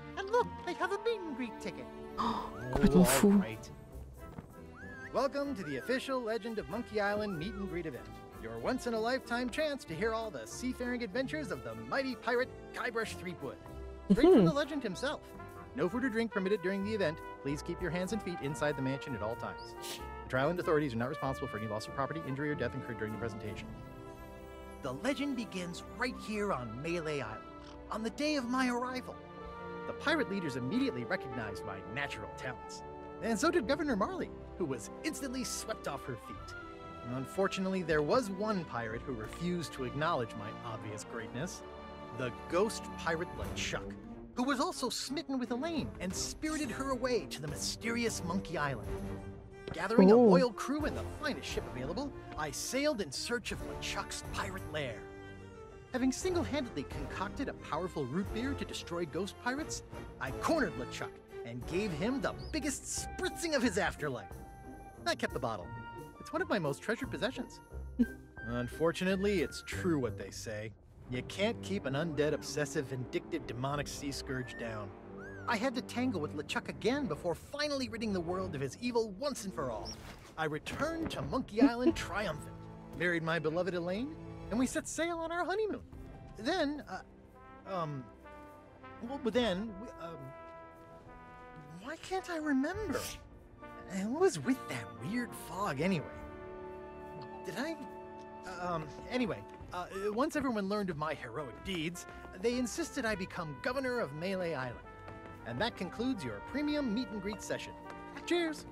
And look, they have a meet and greet ticket. Complètement fou. all right. Welcome to the official Legend of Monkey Island meet and greet event. Your once-in-a-lifetime chance to hear all the seafaring adventures of the mighty pirate Guybrush Threepwood. Straight from the legend himself. No food or drink permitted during the event. Please keep your hands and feet inside the mansion at all times. The Trial and authorities are not responsible for any loss of property, injury, or death incurred during the presentation. The legend begins right here on Melee Island, on the day of my arrival. The pirate leaders immediately recognized my natural talents. And so did Governor Marley, who was instantly swept off her feet. Unfortunately, there was one pirate who refused to acknowledge my obvious greatness. The ghost pirate LeChuck, who was also smitten with Elaine and spirited her away to the mysterious Monkey Island. Gathering Oh. a loyal crew and the finest ship available, I sailed in search of LeChuck's pirate lair. Having single-handedly concocted a powerful root beer to destroy ghost pirates, I cornered LeChuck and gave him the biggest spritzing of his afterlife. I kept the bottle. It's one of my most treasured possessions. Unfortunately, it's true what they say. You can't keep an undead, obsessive, vindictive, demonic sea scourge down. I had to tangle with LeChuck again before finally ridding the world of his evil once and for all. I returned to Monkey Island triumphant, married my beloved Elaine, and we set sail on our honeymoon. Then, uh, um, well, but then, we, um, why can't I remember? And what was with that weird fog anyway? Did I, um, anyway, uh, once everyone learned of my heroic deeds, they insisted I become governor of Melee Island. And that concludes your premium meet and greet session. Cheers!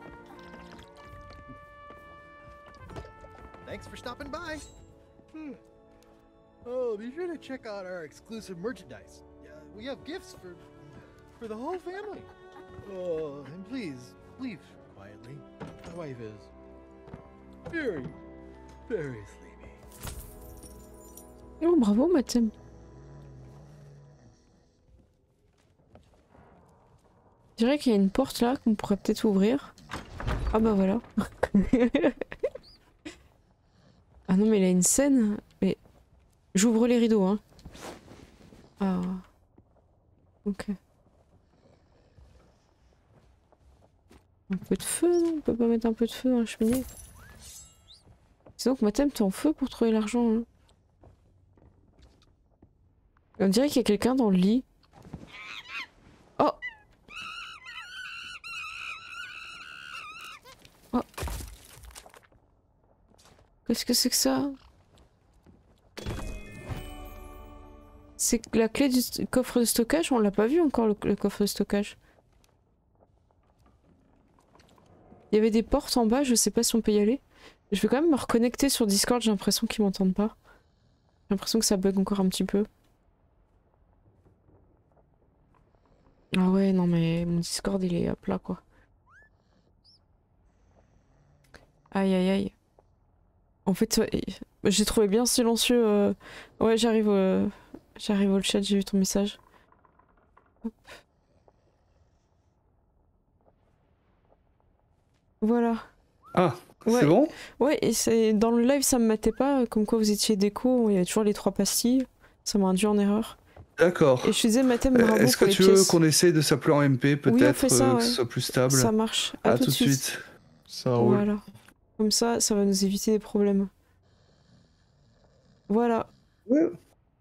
Thanks for stopping by. Hmm. Oh, be sure to check out our exclusive merchandise. Uh, we have gifts for for the whole family. Oh, and please, leave quietly. My wife is very, very sleepy. Oh, bravo, Mathem. Je dirais qu'il y a une porte là qu'on pourrait peut-être ouvrir. Ah bah voilà. Ah non mais il a une scène. Mais j'ouvre les rideaux hein. Ah. Ok. Un peu de feu non? On peut pas mettre un peu de feu dans la cheminée? C'est donc Mathem t'es en feu pour trouver l'argent hein. On dirait qu'il y a quelqu'un dans le lit. Oh! Oh! Qu'est-ce que c'est que ça? C'est la clé du coffre de stockage? On l'a pas vu encore le, le coffre de stockage. Il y avait des portes en bas, je sais pas si on peut y aller. Je vais quand même me reconnecter sur Discord, j'ai l'impression qu'ils m'entendent pas. J'ai l'impression que ça bug encore un petit peu. Ah ouais, non mais mon Discord il est à plat quoi. Aïe aïe aïe. En fait, ouais, j'ai trouvé bien silencieux. Euh... Ouais, j'arrive au... j'arrive au chat, j'ai vu ton message. Hop. Voilà. Ah, Ouais. c'est bon? Ouais, et c'est dans le live ça me mettait pas, comme quoi vous étiez déco, il y avait toujours les trois pastilles. Ça m'a induit en erreur. D'accord. Et je te disais, Mathem, Euh, bravo Est-ce que pour les tu veux pièces. qu'on essaye de s'appeler en M P Oui, on peut-être, fait ça, euh, que ouais. ce soit plus stable? Ça marche. À, À tout de suite. suite. Ça roule. Voilà. Comme ça, ça va nous éviter des problèmes. Voilà. Ouais.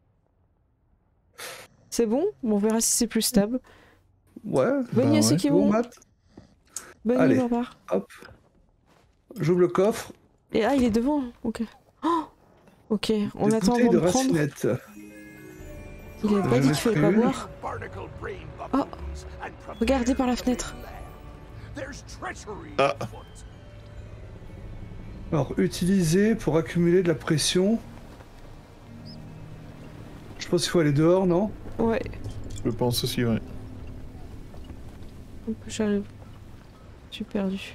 C'est bon? Bon, on verra si c'est plus stable. Ouais. Bonne nuit à ceux qui Bon, vont. Matt, Bonne Allez. nuit, au revoir. hop. J'ouvre le coffre. Et ah, il est devant. Ok. Oh ok, on Des attend bouteilles avant de de prendre. racinette. Il avait pas Je dit l'ai qu'il fallait pas prévu. boire. Oh, regardez par la fenêtre. Ah. Alors, utiliser pour accumuler de la pression. Je pense qu'il faut aller dehors, non? Ouais, Je pense aussi, ouais. hop, j'arrive. Je suis perdu.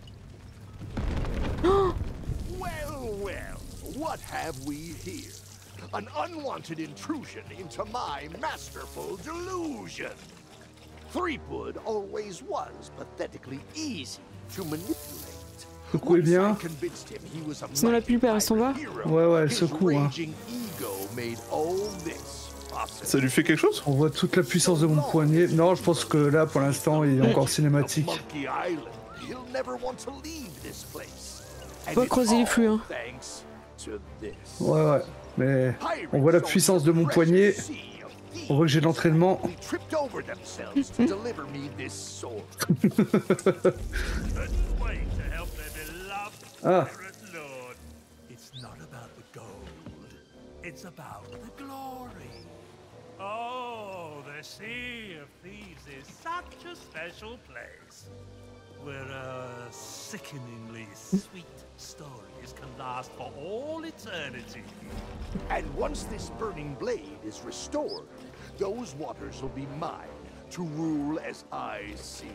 Well, well, what have we here? An unwanted intrusion into my masterful delusion. Threepwood always was pathetically easy to manipulate. Secouez Once I bien. convinced him he was a Sinon la mighty pulpe elle reste en bas. pirate hero, Ouais, ouais, elle his secoue, hein. raging ego made all this possible. Ça lui fait quelque chose? On voit toute la puissance de mon poignet. Non, je pense que là, pour l'instant, il est encore cinématique. Monkey Island. He'll never want to leave this place. And Pas it's creuser les all flux, hein. thanks to this. Ouais, ouais. Mais on voit la puissance de mon poignet. On voit que j'ai de l'entraînement. They tripped over themselves to deliver me this sword. Ah, It's not about the gold. It's about the glory. Oh, the Sea of Thieves is such a special place. Where uh, sickeningly sweet stories can last for all eternity. And once this burning blade is restored, those waters will be mine to rule as I see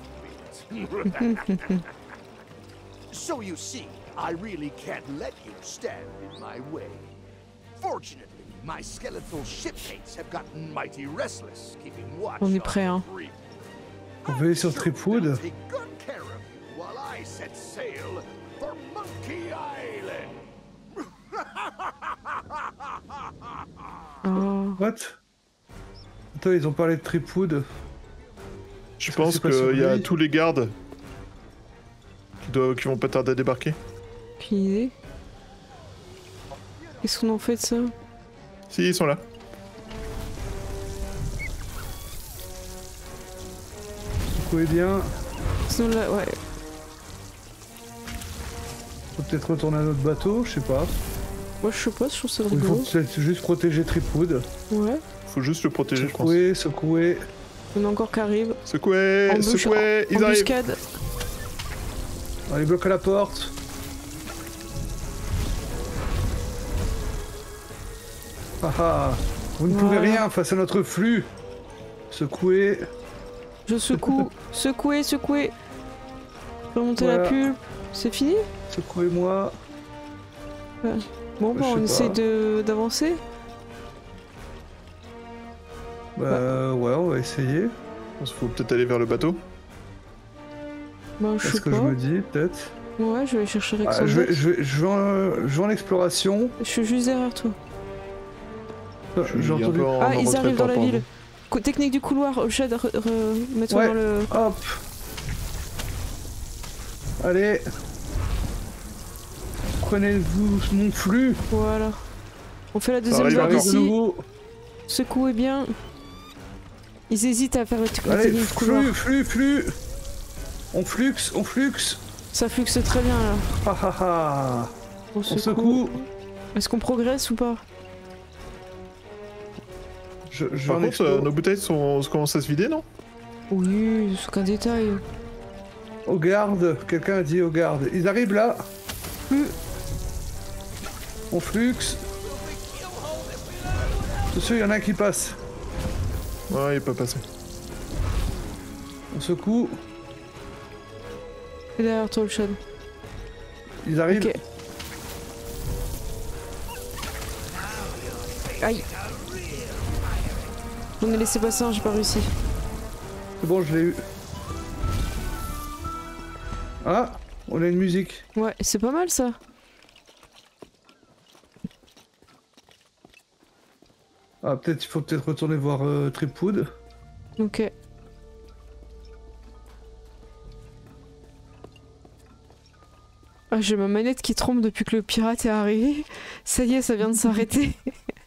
fit. So you see, I really can't let you stand in my way. Fortunately, my skeletal shipmates have gotten mighty restless, keeping watch On est on prêt, hein. the reef. on va aller sur Sure, Tripwood. they'll take good care of you while I set sail for Monkey Island. Oh. What? Attends, ils ont parlé de Tripwood. Je Est-ce que pense c'est pas sur qu'il y a lui tous les gardes qui, doivent, qui vont pas tarder à débarquer. Aucune idée. Qu'est-ce qu'on en fait de ça? Si, ils sont là. Vous pouvez bien. Sinon là, ouais. Faut peut-être retourner à notre bateau, je sais pas. Moi je sais pas, je trouve ça Il faut rigolo. peut-être juste protéger Tripwood. Ouais. Faut juste le protéger, je pense. Secouer, secouer. Il y en a encore qui arrivent. Secouez, Embûche- secouez, ils arrivent. Embuscade. Allez, bloque à la porte. Ah ah. Vous ne pouvez Voilà. rien face à notre flux. Secouer. Je secoue. Secouer, secouer. Remonter la Voilà. pulpe. C'est fini? Secouez-moi. Bon bah Je on sais essaie pas. de d'avancer. Bah ouais, on va essayer. Il faut peut-être aller vers le bateau. Bah je C'est sais ce que pas. je me dis, peut-être. Ouais, je vais aller chercher Ah, Rexander. je, vais, je, vais, je, vais en, je vais en exploration. Je suis juste derrière toi. Ah, Je J'ai suis un entendu. peu en- Ah, en ils retrait arrivent dans la par rapport à ville. Co- Technique du couloir, Oshad, re- re- mets-toi Ouais. dans le... Hop. Allez. Prenez-vous mon flux. Voilà. On fait la Ça deuxième arrive vague encore. de ici. nouveau. Secouez bien. Ils hésitent à faire le t- la Allez, technique du couloir. flux, flux, flux. On flux, on flux. Ça fluxe très bien là. Ah ah ah. On On secoue. secoue. Est-ce qu'on progresse ou pas? Je, je Par en contre, explo. euh, nos bouteilles sont, commencent à se vider, non? Oui, c'est qu'un détail. Au garde, quelqu'un a dit au garde. Ils arrivent là. Flux. On flux. Attention, il y en a un qui passe. Ouais, il peut passer. On secoue. Et derrière toi, Oshad. Ils arrivent. Ok. Aïe. J'en ai laissé passer un, j'ai pas réussi. C'est bon, je l'ai eu. Ah, on a une musique. Ouais, c'est pas mal ça. Ah, peut-être il faut peut-être retourner voir euh, Tripwood. Ok. Ah, j'ai ma manette qui tremble depuis que le pirate est arrivé. Ça y est, ça vient de s'arrêter.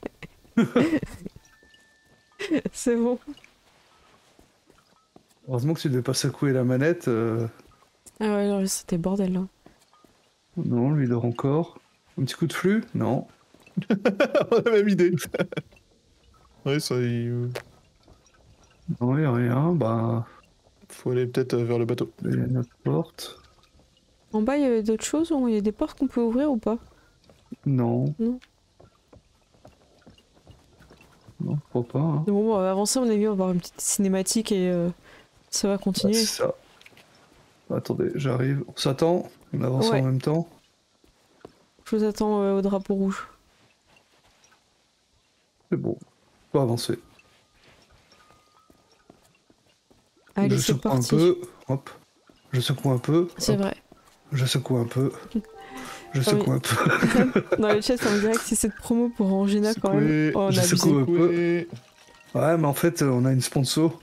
C'est bon. Heureusement que tu devais pas secouer la manette. euh, Ah ouais, non, c'était bordel là. Non, lui il dort encore. Un petit coup de flux? Non. On a la même idée. Oui, ça, il Non, y a rien. Bah, faut aller peut-être euh, vers le bateau. il y a notre porte. En bas, il y avait d'autres choses? Il y a des portes qu'on peut ouvrir ou pas? Non. Non. Non, je crois pas. Hein. Bon, bon, on va avancer, on est mieux, on va avoir une petite cinématique et euh, ça va Ah, continuer. c'est ça. Attendez, j'arrive. On s'attend. On avance Ouais. en même temps. Je vous attends euh, au drapeau rouge. C'est bon. On peut avancer. Allez, je c'est secoue parti. un peu. Hop. Je secoue un peu. C'est Hop. vrai. Je secoue un peu. Je Ah secoue oui. un peu. Dans le chat, on dirait que c'est cette promo pour Angina quand même. Secouer, Oh, on je a secoue abusé. un peu. secouer. Ouais, mais en fait, on a une sponsor.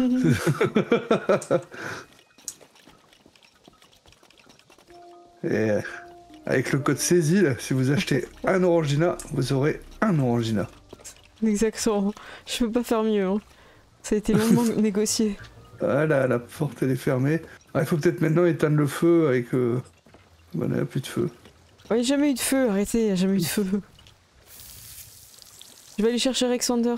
Et euh, avec le code Césil, si vous achetez un Orangina, vous aurez un Orangina. Exactement. Je peux pas faire mieux. Hein. Ça a été longuement négocié. Voilà, la porte elle est fermée. Ah, il faut peut-être maintenant éteindre le feu avec... Euh... Voilà, il n'y a plus de feu. Il n'y a jamais eu de feu, arrêtez, il n'y a jamais eu de feu. Je vais aller chercher Rex Sanders.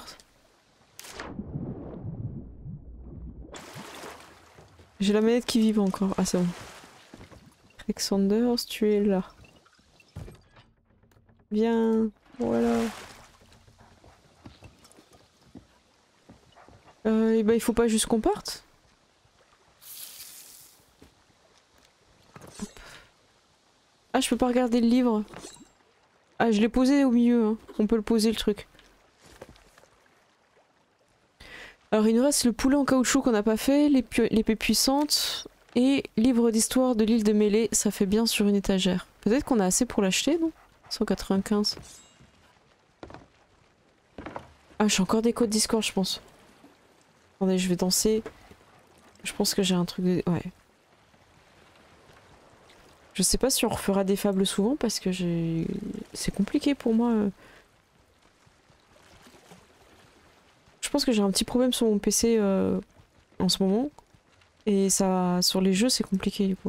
J'ai la manette qui vibre encore. Ah, c'est bon. Rex Sanders, tu es là. Viens, voilà. Euh, et bah, il faut pas juste qu'on parte. Hop. Ah, je peux pas regarder le livre. Ah, je l'ai posé au milieu, hein. On peut le poser le truc. Alors, il nous reste le poulet en caoutchouc qu'on n'a pas fait, l'épée puissante et livre d'histoire de l'île de Mêlée. Ça fait bien sur une étagère. Peut-être qu'on a assez pour l'acheter, non? cent quatre-vingt-quinze. Ah, j'ai encore des codes Discord, je pense. Attendez, je vais danser. Je pense que j'ai un truc de... Ouais. Je sais pas si on refera des fables souvent parce que j'ai... C'est compliqué pour moi. Je pense que j'ai un petit problème sur mon P C euh, en ce moment. Et ça, sur les jeux, c'est compliqué du coup.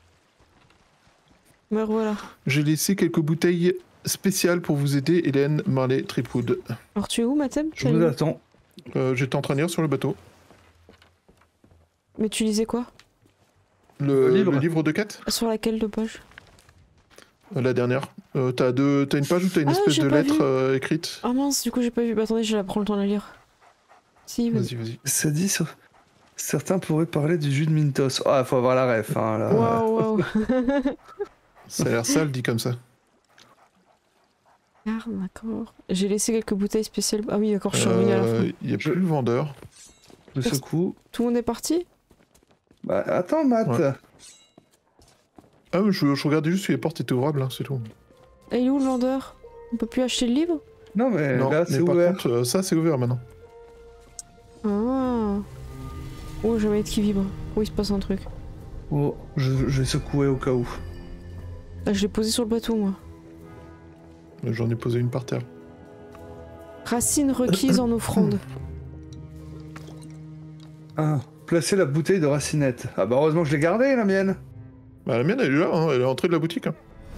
Mais voilà. J'ai laissé quelques bouteilles spéciales pour vous aider, Hélène, Marley, Tripwood. Alors tu es où, Mathem? Je vous attends. Euh, J'étais en train de lire sur le bateau. Mais tu lisais quoi? Le, Le livre. le livre de quête. Sur laquelle de page? Euh, la dernière. Euh, t'as deux... t'as une page où t'as une Ah, espèce j'ai de pas lettre vu. euh, écrite. Ah mince, du coup j'ai pas vu. Bah attendez, je la prends le temps de la lire. Si, vas-y. Vas-y, vas-y. Ça dit, sur- certains pourraient parler du jus de Mintos. Ah, faut avoir la ref, hein, là. Waouh, waouh. Ça a l'air sale dit comme ça. Ah, d'accord. J'ai laissé quelques bouteilles spéciales. Ah oui, d'accord, je suis revenue à la fin. Il n'y a plus le vendeur. Je secoue. Tout le monde est parti? Bah, attends, Matt. Ouais. Ah, mais je, je regardais juste si les portes étaient ouvrables, hein, c'est tout. Et il est où le vendeur? On peut plus acheter le livre? Non, mais non, là, mais c'est par ouvert. contre, euh, ça c'est ouvert maintenant. Ah. Oh, j'ai ma manette qui vibre. Oh, il se passe un truc. Oh, je, je vais secouer au cas où. Ah, je l'ai posé sur le bateau, moi. J'en ai posé une par terre. Racine requise en offrande. Ah, placer la bouteille de racinette. Ah bah heureusement que je l'ai gardée, la mienne. Bah, la mienne elle est là, hein, elle est à l'entrée de la boutique. Hein.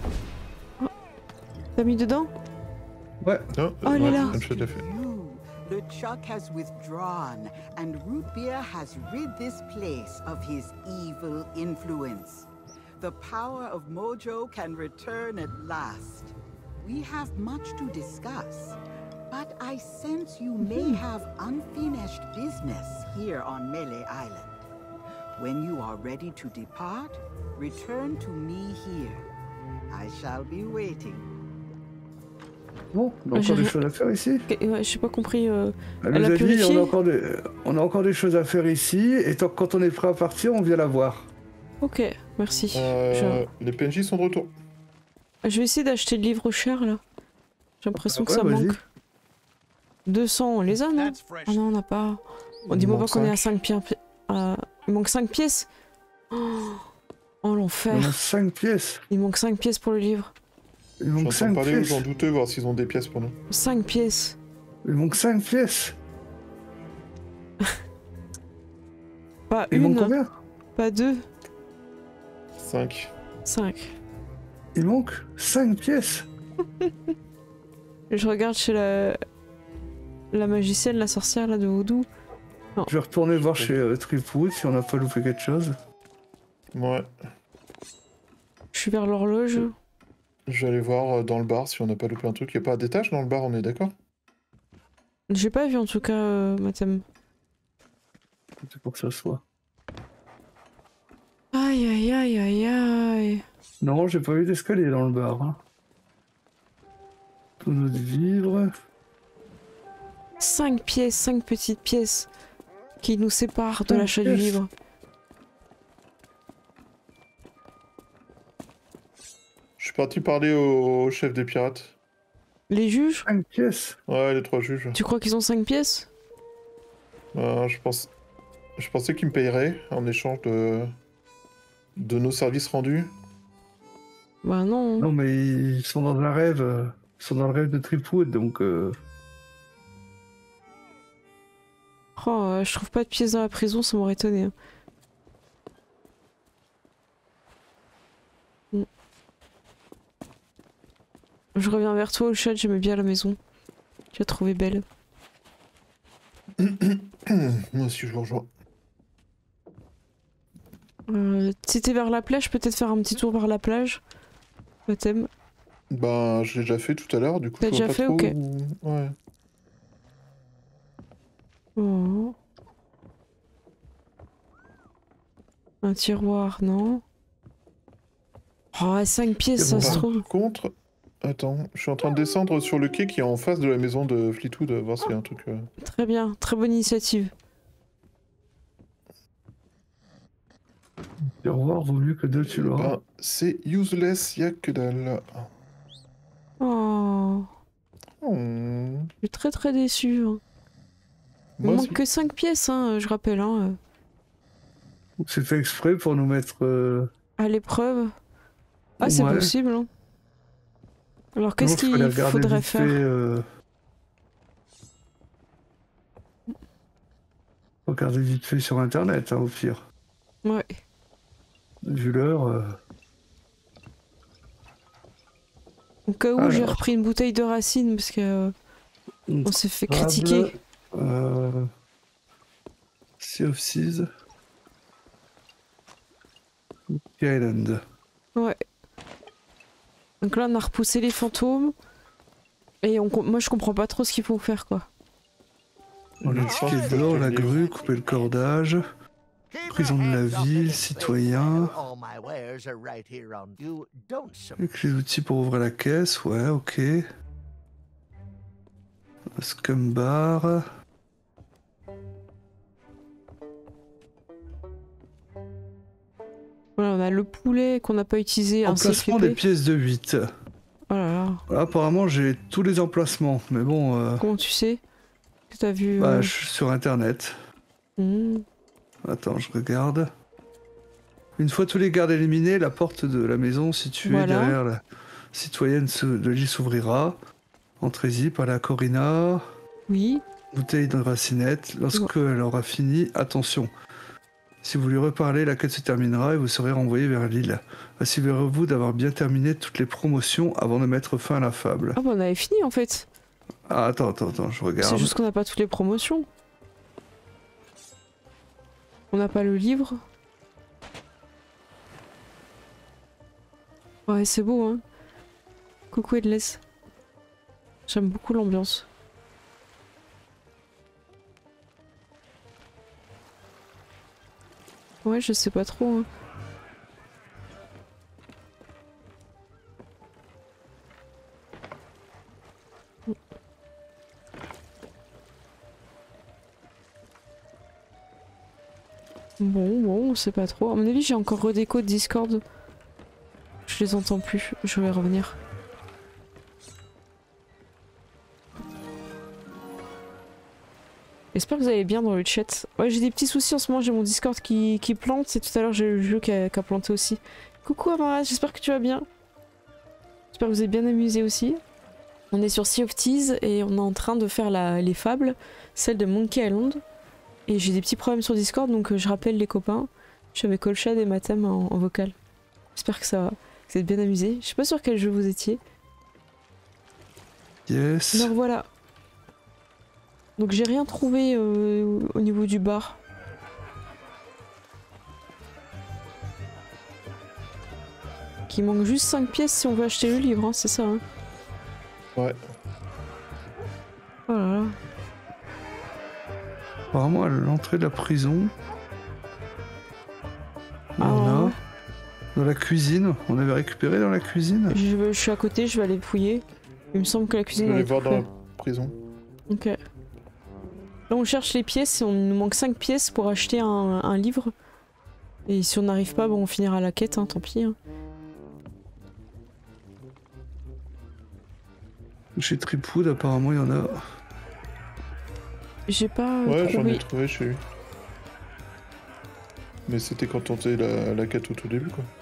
T'as mis dedans? Ouais. Ah, Oh, elle est là. elle fait de la fête. You. LeChuck has withdrawn, and Root Beer has rid this place of his evil influence. The power of Mojo can return at last. We have much to discuss, but I sense you may have unfinished business here on Melee Island. When you are ready to depart, return to me here. I shall be waiting. Bon, on a J'ai encore des rien- choses à faire ici. Ok, ouais, j'ai pas compris. euh, Elle, Elle nous a a dit, purifié on a, encore des, on a encore des choses à faire ici, et tant, quand on est prêt à partir, on vient la voir. Ok, merci. Euh, Les P N J sont de retour. Je... je vais essayer d'acheter le livre cher là. J'ai l'impression que Ouais, ça vas-y. manque. deux cents, on les a, non? That's fresh. Ah non, on n'a pas. On Il dit-moi pas manque qu'on est à cinq. cinq pièces. Euh, il manque cinq pièces? Oh, oh l'enfer. On a cinq pièces. Il manque cinq pièces pour le livre. Il Je manque suis en train de cinq parler aux pièces. gens douteux, voir s'ils ont des pièces pour nous. cinq pièces. Il manque cinq pièces. Pas Il manque une, combien? pas deux, cinq. cinq. Il manque cinq pièces. Je regarde chez la... la magicienne, la sorcière là de Voodoo. Je vais retourner voir chez euh, Tripwood si on n'a pas loupé quelque chose. Ouais. Je suis vers l'horloge. Je vais aller voir euh, dans le bar si on n'a pas loupé un truc. Il n'y a pas d'étage dans le bar, on est d'accord? J'ai pas vu en tout cas, euh, Mathem. C'est pour que ça soit. Aïe aïe aïe aïe aïe. Non, j'ai pas eu d'escalier dans le bar. Hein. Tous nos vivres. cinq pièces, cinq petites pièces qui nous séparent de Cinq l'achat du pièces. livre. Je suis parti parler au chef des pirates. Les juges? cinq pièces. Ouais, les trois juges. Tu crois qu'ils ont cinq pièces? Euh, je pense... Je pensais qu'ils me payeraient en échange de... de nos services rendus. Bah non. Non, mais ils sont dans un rêve. euh, Ils sont dans le rêve de Tripwood, donc... Euh... Oh, euh, je trouve pas de pièces dans la prison, ça m'aurait étonné. Hein. Mm. Je reviens vers toi au chat, j'aimais bien la maison. Tu l'as trouvée belle. Moi aussi, je vous rejoins. Euh, si t'es vers la plage, peut-être faire un petit tour vers la plage. Le thème. Bah, je l'ai déjà fait tout à l'heure, du coup. T'as je vois déjà pas fait, trop ok. où- Ouais. Oh. Un tiroir, non? Oh, cinq pièces, ça se Par trouve. contre, attends, je suis en train de descendre sur le quai qui est en face de la maison de Fleetwood, voir s'il y a un truc. euh, Très bien, très bonne initiative. Tiroir vaut mieux que deux, tu l'auras. Ben, c'est useless, y a que dalle. Oh. Oh. Je suis très très déçu. Hein. Il Moi, manque c'est- que cinq pièces, hein, je rappelle. Hein. C'est fait exprès pour nous mettre... euh, À l'épreuve. Ah, c'est Ouais. possible. Hein. Alors, qu'est-ce sinon, je peux aller qu'il regarder faudrait vite faire? fait, euh, Regarder vite fait sur internet, hein, au pire. Ouais. Vu l'heure... euh, Au cas où, j'ai Alors. repris une bouteille de racine parce que euh, on s'est fait Table, critiquer. Euh... Sea of Seas. Island. Ouais. Donc là, on a repoussé les fantômes. Et on, com- moi, je comprends pas trop ce qu'il faut faire, quoi. On a Je pense ticket que d'or, je la l'ai grue, vu. couper le cordage. Prison de la ville, citoyen. Avec les outils pour ouvrir la caisse, ouais, ok. Scum bar. Voilà, on a le poulet qu'on n'a pas utilisé, un Emplacement des C F P. pièces de huit. Oh là là. Voilà, apparemment, j'ai tous les emplacements, mais bon, euh, Comment tu sais que t'as vu bah, euh, je suis sur internet. hmm. Attends, je regarde. Une fois tous les gardes éliminés, la porte de la maison située Voilà. derrière la citoyenne se- de l'île s'ouvrira. Entrez-y par la Corina. Oui. Bouteille de racinette. Lorsque elle aura fini, attention. Si vous lui reparlez, la quête se terminera et vous serez renvoyé vers l'île. Assurez-vous d'avoir bien terminé toutes les promotions avant de mettre fin à la fable. Ah bah on avait fini en fait. Ah, attends, attends, attends, je regarde. C'est juste qu'on n'a pas toutes les promotions. On n'a pas le livre. Ouais, c'est beau, hein. Coucou Edless. J'aime beaucoup l'ambiance. Ouais, je sais pas trop. Hein. Bon, bon, on sait pas trop. À mon avis, j'ai encore redéco de Discord. Je les entends plus. Je vais revenir. J'espère que vous allez bien dans le chat. Ouais, j'ai des petits soucis en ce moment. J'ai mon Discord qui, qui plante. Et tout à l'heure, j'ai le jeu qui a, qui a planté aussi. Coucou Amara, j'espère que tu vas bien. J'espère que vous êtes bien amusés aussi. On est sur Sea of Thieves et on est en train de faire la, les fables, celle de Monkey Island. Et j'ai des petits problèmes sur Discord, donc euh, je rappelle les copains. Je suis avec Olshad et Matam en, en vocal. J'espère que ça va. Vous êtes bien amusés. Je sais pas sur quel jeu vous étiez. Yes. Donc voilà. Donc j'ai rien trouvé euh, au niveau du bar. Qu'il manque juste cinq pièces si on veut acheter le livre, hein, c'est ça. Hein. Ouais. Oh là là. Apparemment, à l'entrée de la prison, Ah, on a ouais. dans la cuisine. On avait récupéré dans la cuisine. Je, veux- je suis à côté, je vais aller fouiller. Il me semble que la Je cuisine vais a aller été voir dans la faite. prison. Ok. Là on cherche les pièces et on nous manque cinq pièces pour acheter un, un livre. Et si on n'arrive pas, bon on finira la quête, hein, tant pis. Hein. Chez Tripwood, apparemment, il y en a. J'ai pas Ouais, j'en trouvé. ai trouvé chez lui. Mais c'était quand on faisait la, la quête au tout début, quoi.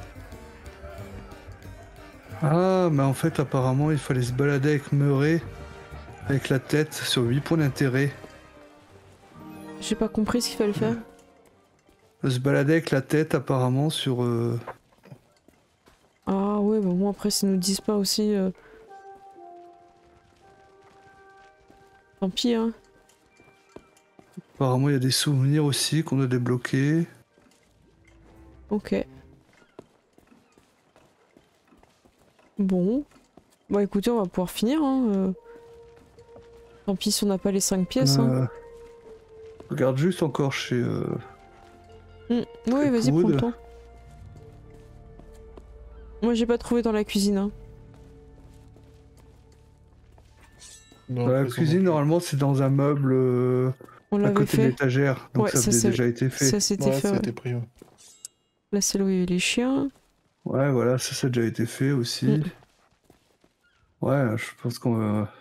Ah, mais en fait, apparemment, il fallait se balader avec Murray, avec la tête, sur huit points d'intérêt. J'ai pas compris ce qu'il fallait faire. Se balader avec la tête, apparemment, sur... Euh... Ah ouais, bah bon, après, s'ils nous disent pas aussi... euh, Tant pis, hein. Apparemment, il y a des souvenirs aussi qu'on a débloqués. Ok. Bon. Bah écoutez, on va pouvoir finir, hein. euh. Tant pis si on n'a pas les cinq pièces, hein. Euh... Regarde juste encore chez... Euh... Mm. Oui, vas-y, prends Tripwood. le temps. Moi, j'ai pas trouvé dans la cuisine, hein. Non, Dans la après, cuisine, sans- normalement, c'est dans un meuble euh, On à l'avait côté de fait. l'étagère. Donc Ouais, ça ça, avait c'est- déjà été fait. Ça, c'était Ouais, fait. ça a ouais. été pris, ouais. Là, c'est là où il y a eu les chiens. Ouais, voilà, ça, ça a déjà été fait aussi. Mm. Ouais, je pense qu'on va...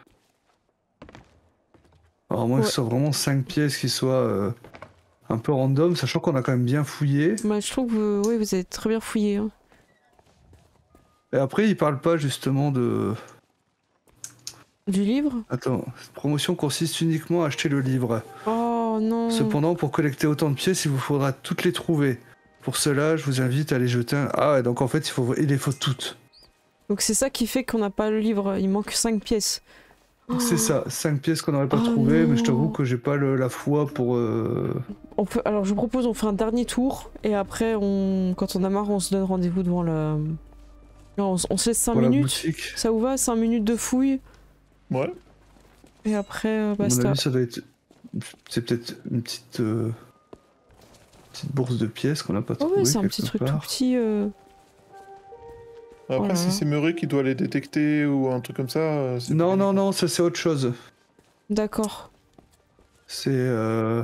Alors moi, que Ouais. ce soit vraiment cinq pièces qui soient euh, un peu random, sachant qu'on a quand même bien fouillé. Bah, je trouve que oui, vous avez très bien fouillé, hein. Et après, il parle pas justement de... Du livre? Attends, cette promotion consiste uniquement à acheter le livre. Oh non. Cependant, pour collecter autant de pièces, il vous faudra toutes les trouver. Pour cela, je vous invite à les jeter un... Ah ouais, donc en fait, il, faut... il les faut toutes. Donc c'est ça qui fait qu'on n'a pas le livre. Il manque cinq pièces. C'est ça, cinq pièces qu'on n'aurait pas Oh trouvées, mais je non. t'avoue que j'ai pas le- la foi pour... euh, On peut... Alors je vous propose, on fait un dernier tour. Et après, on... quand on a marre, on se donne rendez-vous devant la... Non, on, s- on se laisse cinq pour la minutes. boutique. Ça vous va? cinq minutes de fouille. Ouais. Et après, euh, À mon basta. avis, ça doit être... C'est peut-être une petite... euh, petite bourse de pièces qu'on n'a pas Oh trouvée ouais, c'est un quelque petit truc tout part. petit. euh. Après, Oh là si là. c'est Murray qui doit les détecter ou un truc comme ça, euh, c'est Non, plus- non, non, ça c'est autre chose. D'accord. C'est... Euh...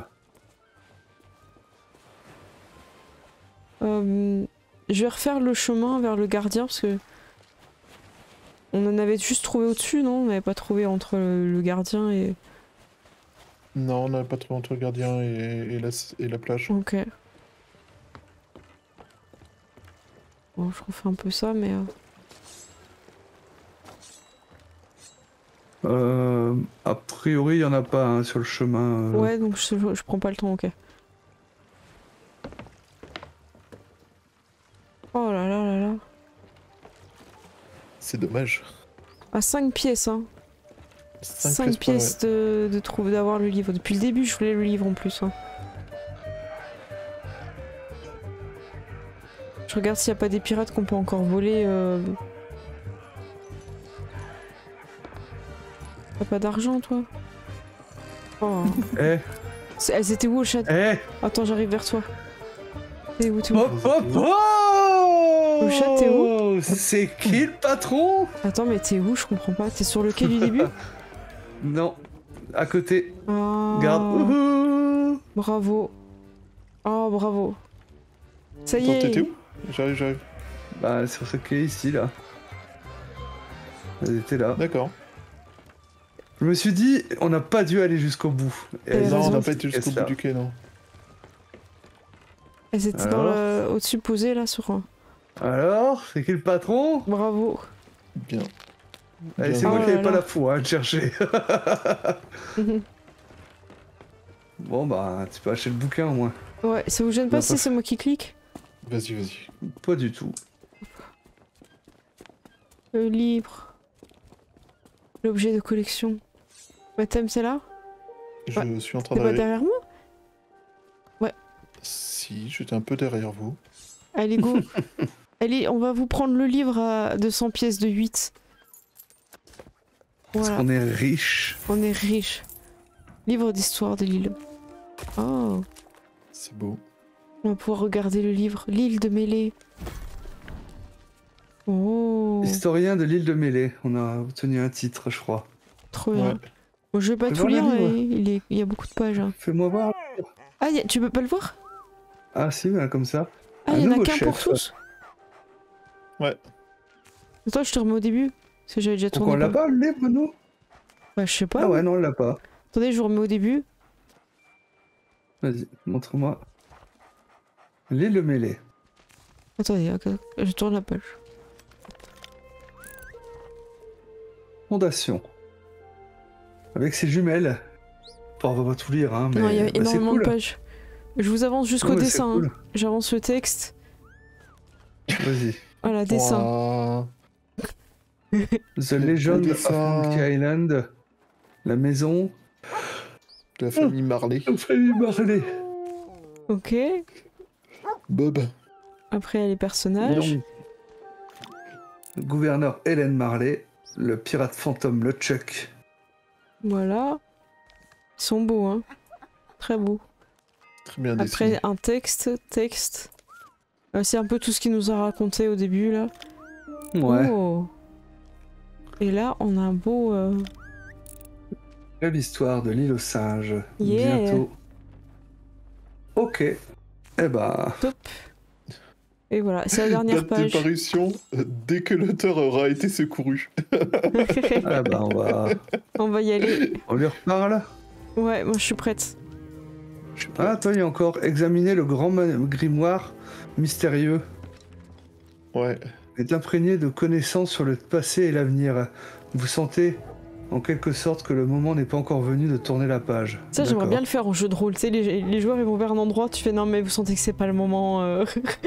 Euh, je vais refaire le chemin vers le gardien parce que on en avait juste trouvé au-dessus, non? On n'avait pas trouvé entre le, le gardien et... Non, on n'avait pas trouvé entre le gardien et, et, la, et la plage. Ok. Bon, je refais un peu ça, mais... euh, euh, A priori, il y en a pas hein, sur le chemin. euh. Ouais, donc je, je prends pas le temps, ok. Oh là là là là. C'est dommage. À cinq pièces, hein. Cinq cinq pièces pièces de, de trouver d'avoir le livre. Depuis le début, je voulais le livre en plus. Hein. Je regarde s'il n'y a pas des pirates qu'on peut encore voler. Euh... T'as pas d'argent, toi? Oh. Eh, C'est- Elles étaient où, au chat? eh Attends, j'arrive vers toi. T'es où, t'es où? Hop, hop, oh Le chat, t'es où? C'est qui le patron? Attends, mais t'es où? Je comprends pas. T'es sur lequel du début? Non, à côté. Ah, Garde. Ouhou. bravo. Oh, bravo. Ça y Attends, est. t'étais où? J'arrive, j'arrive. Bah, sur ce quai ici, là. Elle était là. D'accord. Je me suis dit, on n'a pas dû aller jusqu'au bout. Et T'as elles Non, ont on raison. n'a pas été jusqu'au Qu'est-ce bout du quai, non. Elles étaient dans Alors le... au-dessus posées, là, sur un. Alors, c'est qui le patron? Bravo. Bien. Allez, Bien. c'est moi Oh qui là n'avais pas là. la foi hein, de chercher. Bon, bah, tu peux acheter le bouquin au moins. Ouais, ça vous gêne pas Bah, si pas- c'est moi qui clique? Vas-y, vas-y. Pas du tout. Le livre. L'objet de collection. Bah, t'aimes celle-là? Je Ouais. suis en train T'es pas d'arriver. derrière moi? Si, j'étais un peu derrière vous. Allez, go. Allez, on va vous prendre le livre à deux cents pièces de huit. Parce Voilà, qu'on est riche. on est riche. Livre d'histoire de l'île. Oh, C'est beau. on va pouvoir regarder le livre. L'île de Mêlée. Oh, Historien de l'île de Mêlée. On a obtenu un titre, je crois. trop Ouais. bien. Bon, je vais pas Fais tout voir le lire, livre. mais il, est- il y a beaucoup de pages. hein. Fais-moi voir. Ah, y a- tu peux pas le voir? Ah si, ben, comme ça. Ah, Un il y en a nouveau qu'un pour chef. tous? Ouais. Attends, je te remets au début. Parce que j'avais déjà Donc tourné. on l'a quoi. pas, le livre, nous? Bah je sais pas. Ah ouais, non, on l'a pas. Attendez, je vous remets au début. Vas-y, montre-moi. L'île mêlée. Attendez, ok, je tourne la page. Fondation. Avec ses jumelles. Enfin, on va pas tout lire, hein, mais Non, il y a bah, c'est énormément cool. de pages. Je vous avance jusqu'au Non, mais c'est dessin. cool. Hein. J'avance le texte. Vas-y. Voilà, dessin. Ouah. The Legend of dessin. Monkey Island. La maison. De la famille Marley. La famille Marley. Ok. Bob. Après, il y a les personnages. Donc, le gouverneur Hélène Marley. Le pirate fantôme LeChuck. Voilà. Ils sont beaux, hein. Très beaux. Très bien dessiné. Après, un texte, texte. Euh, c'est un peu tout ce qu'il nous a raconté au début, là. Ouais. Oh. Et là, on a un beau... euh, Belle histoire de l'île aux singes. Yeah. Bientôt. Ok. Eh bah. Top. Et voilà, c'est la dernière Date de page. parution, euh, dès que l'auteur aura été secouru. Ah bah on va. On va y aller. On lui reparle. Ouais, moi je suis prête. Ah, toi, il y a encore examiner le grand man- grimoire mystérieux. Ouais. Est imprégné de connaissances sur le passé et l'avenir. Vous sentez, en quelque sorte, que le moment n'est pas encore venu de tourner la page. Ça, j'aimerais D'accord. bien le faire en jeu de rôle. Tu sais, les, les joueurs ils vont vers un endroit, tu fais non, mais vous sentez que c'est pas le moment. euh.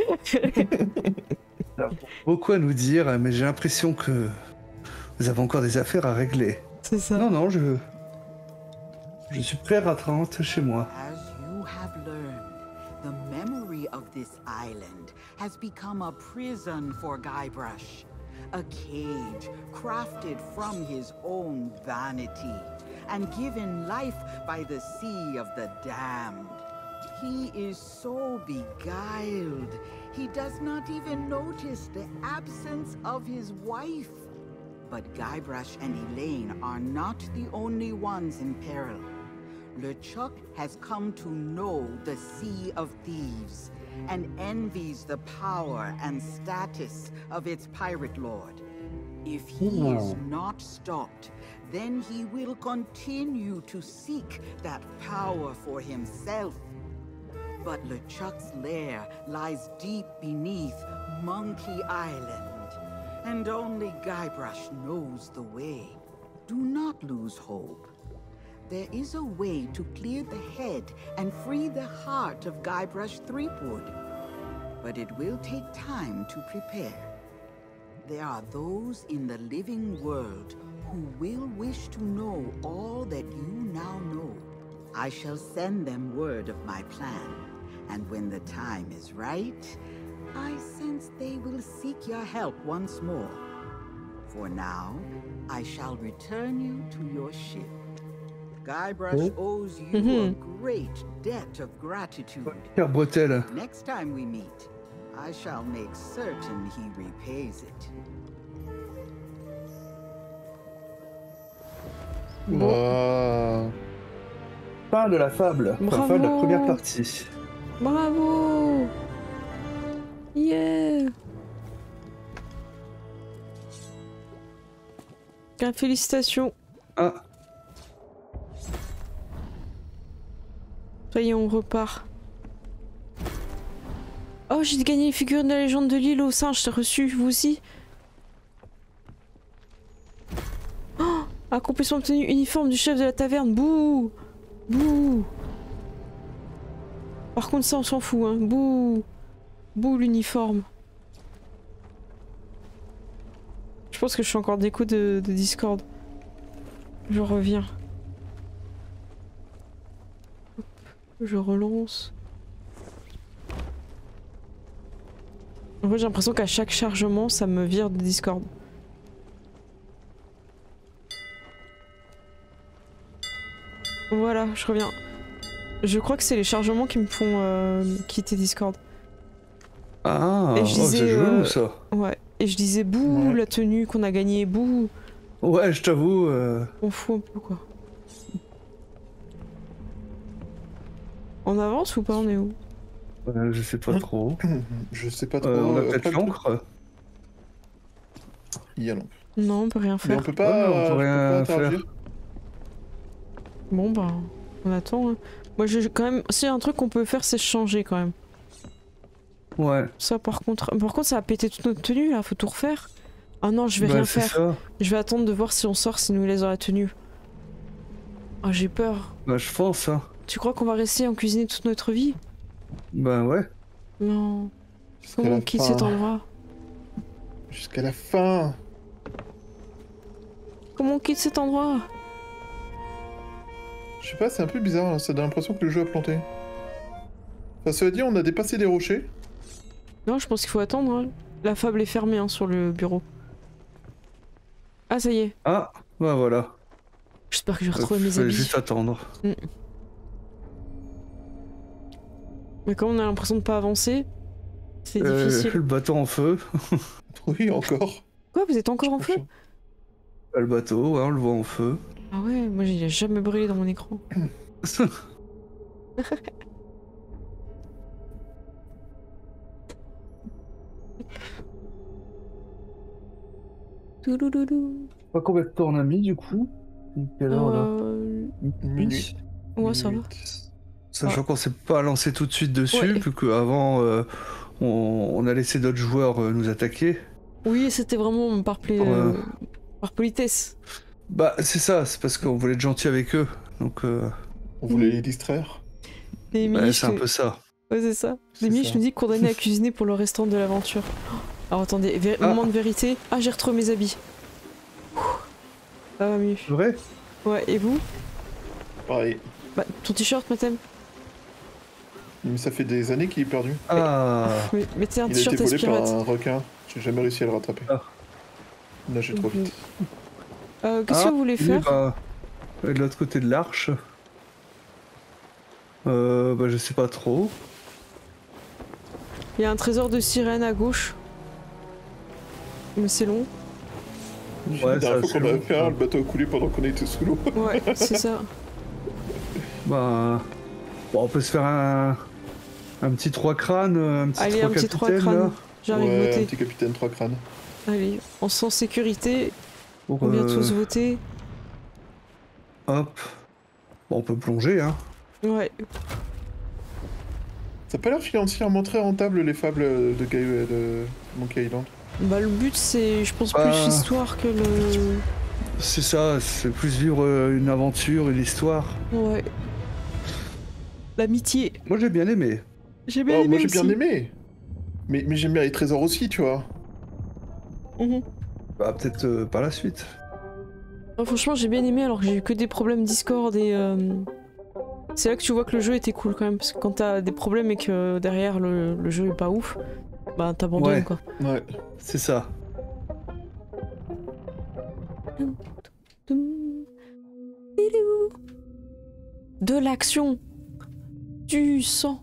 Beaucoup à nous dire, mais j'ai l'impression que vous avez encore des affaires à régler. C'est ça. Non, non, je. Je suis prêt à rentrer chez moi. As you have learned, the memory of this island has become a prison for Guybrush. A cage crafted from his own vanity and given life by the sea of the damned. He is so beguiled, he does not even notice the absence of his wife. But Guybrush and Elaine are not the only ones in peril. LeChuck has come to know the Sea of Thieves and envies the power and status of its pirate lord. If he is not stopped, then he will continue to seek that power for himself. But LeChuck's lair lies deep beneath Monkey Island, and only Guybrush knows the way. Do not lose hope. There is a way to clear the head and free the heart of Guybrush Threepwood. But it will take time to prepare. There are those in the living world who will wish to know all that you now know. I shall send them word of my plan, and when the time is right, I sense they will seek your help once more. For now, I shall return you to your ship. Guybrush owes you a great debt of gratitude. Pierre Bretel. Next time we meet, I shall make certain he repays it. Ouah. Fin de la fable. Enfin, fin de la Bravo. première partie. Bravo. Yeah. Bien, félicitations. Ah, Ça y est, on repart. Oh, j'ai gagné les figurines de la légende de l'île aux singes, j'ai reçu, vous aussi. Oh, accomplissement obtenu, uniforme du chef de la taverne, bouh. Bouh. Par contre, ça, on s'en fout, hein, bouh. Bouh, l'uniforme. Je pense que je suis encore d'écho de, de Discord. Je reviens. Hop, je relance. En fait, j'ai l'impression qu'à chaque chargement, ça me vire de Discord. Voilà, je reviens. Je crois que c'est les chargements qui me font euh, quitter Discord. ah, Et je oh, disais, c'est joli euh, ça. Ouais. Et je disais bouh, Ouais. la tenue qu'on a gagnée, bouh. Ouais, je t'avoue. euh, On fout un peu quoi. On avance ou pas? On est où? euh, je sais pas trop. Je sais pas trop. Euh, on a euh, peut-être pas le truc. l'encre. Il y a l'encre. Non, on peut rien Mais faire. on peut pas, Ouais, mais on peut on peut rien pas interagir. Bon bah, on attend. Hein. Moi j'ai quand même... Si y a un truc qu'on peut faire, c'est changer quand même. Ouais. Ça par contre... Par contre ça a pété toute notre tenue là, faut tout refaire. Ah non, je vais Bah, rien c'est faire. ça. Je vais attendre de voir si on sort, si nous les aura tenus. Ah j'ai peur. Bah je pense, hein. Tu crois qu'on va rester en cuisiner toute notre vie? Bah ouais. Non. Jusqu'à Comment la on quitte fin. cet endroit? Jusqu'à la fin. Comment on quitte cet endroit? Je sais pas, c'est un peu bizarre, hein, ça donne l'impression que le jeu a planté. Enfin, cela dit, on a dépassé des rochers. Non, je pense qu'il faut attendre. Hein. La fable est fermée hein, sur le bureau. Ah, ça y est. Ah, bah voilà. J'espère que je vais Euh, retrouver mes fallait habits. juste attendre. Mm. Mais comme on a l'impression de pas avancer, c'est Euh, difficile. le bateau en feu. Oui, encore. Quoi, vous êtes encore en feu? Le bateau, hein, on le voit en feu. Ah ouais, moi j'ai jamais brûlé dans mon écran. Toulouloulou. Pas combien de temps on a mis du coup? Quelle heure là? Euh... Minuit. Ouais, ça va. Minuit. Sachant qu'on s'est pas lancé tout de suite dessus, Ouais. vu qu'avant euh, on, on a laissé d'autres joueurs euh, nous attaquer. Oui, c'était vraiment par, pla- Euh. euh, par politesse. Bah c'est ça, c'est parce qu'on voulait être gentil avec eux. Donc euh, On voulait les distraire. Et bah, Émilie, c'est je un te- peu ça. Ouais, c'est ça. C'est Émilie, ça. je me dis condamné à cuisiner pour le restant de l'aventure. Alors attendez, vé- Ah. moment de vérité. Ah, j'ai retrouvé mes habits. Ouh. Ça va mieux. C'est vrai? Ouais, et vous? Pareil. Bah, ton t-shirt, Mathem? Mais ça fait des années qu'il est perdu. Ah, Mais- Mettez un Il a été t-shirt volé par aspirate. un requin. J'ai jamais réussi à le rattraper. Ah. Nager trop vite. Euh, Qu'est-ce Ah, que vous voulez oui, faire? bah, de l'autre côté de l'arche. Euh, bah je sais pas trop. Il y a un trésor de sirène à gauche. Mais c'est long. Ouais, la ça, dernière fois c'est qu'on a long. fait un, le bateau a coulé pendant qu'on était sous l'eau. Ouais, c'est ça. Bah, bon, on peut se faire un, un petit trois crânes, un petit Allez, trois un petit trois capitaines, crânes. là, J'arrive Ouais, un voter. petit capitaine trois crânes. Allez, on se sent en sécurité. pour, On vient euh, tous voter. hop. Bon, on peut plonger, hein. Ouais. Ça a pas l'air financièrement très rentable les fables de, Gai- de Monkey Island. Bah, le but, c'est, je pense, Bah. plus l'histoire que le. C'est ça, c'est plus vivre euh, une aventure, une histoire. Ouais. L'amitié. Moi j'ai bien aimé. J'ai bien Oh, aimé moi j'ai aussi. bien aimé. Mais, mais j'aime bien les trésors aussi, tu vois. Mhm. Bah peut-être euh, par la suite. Ah, franchement, j'ai bien aimé alors que j'ai eu que des problèmes Discord et. euh, C'est là que tu vois que le jeu était cool quand même. Parce que quand t'as des problèmes et que derrière le, le jeu est pas ouf, bah t'abandonnes Ouais. quoi. Ouais. C'est ça. De l'action, du sang,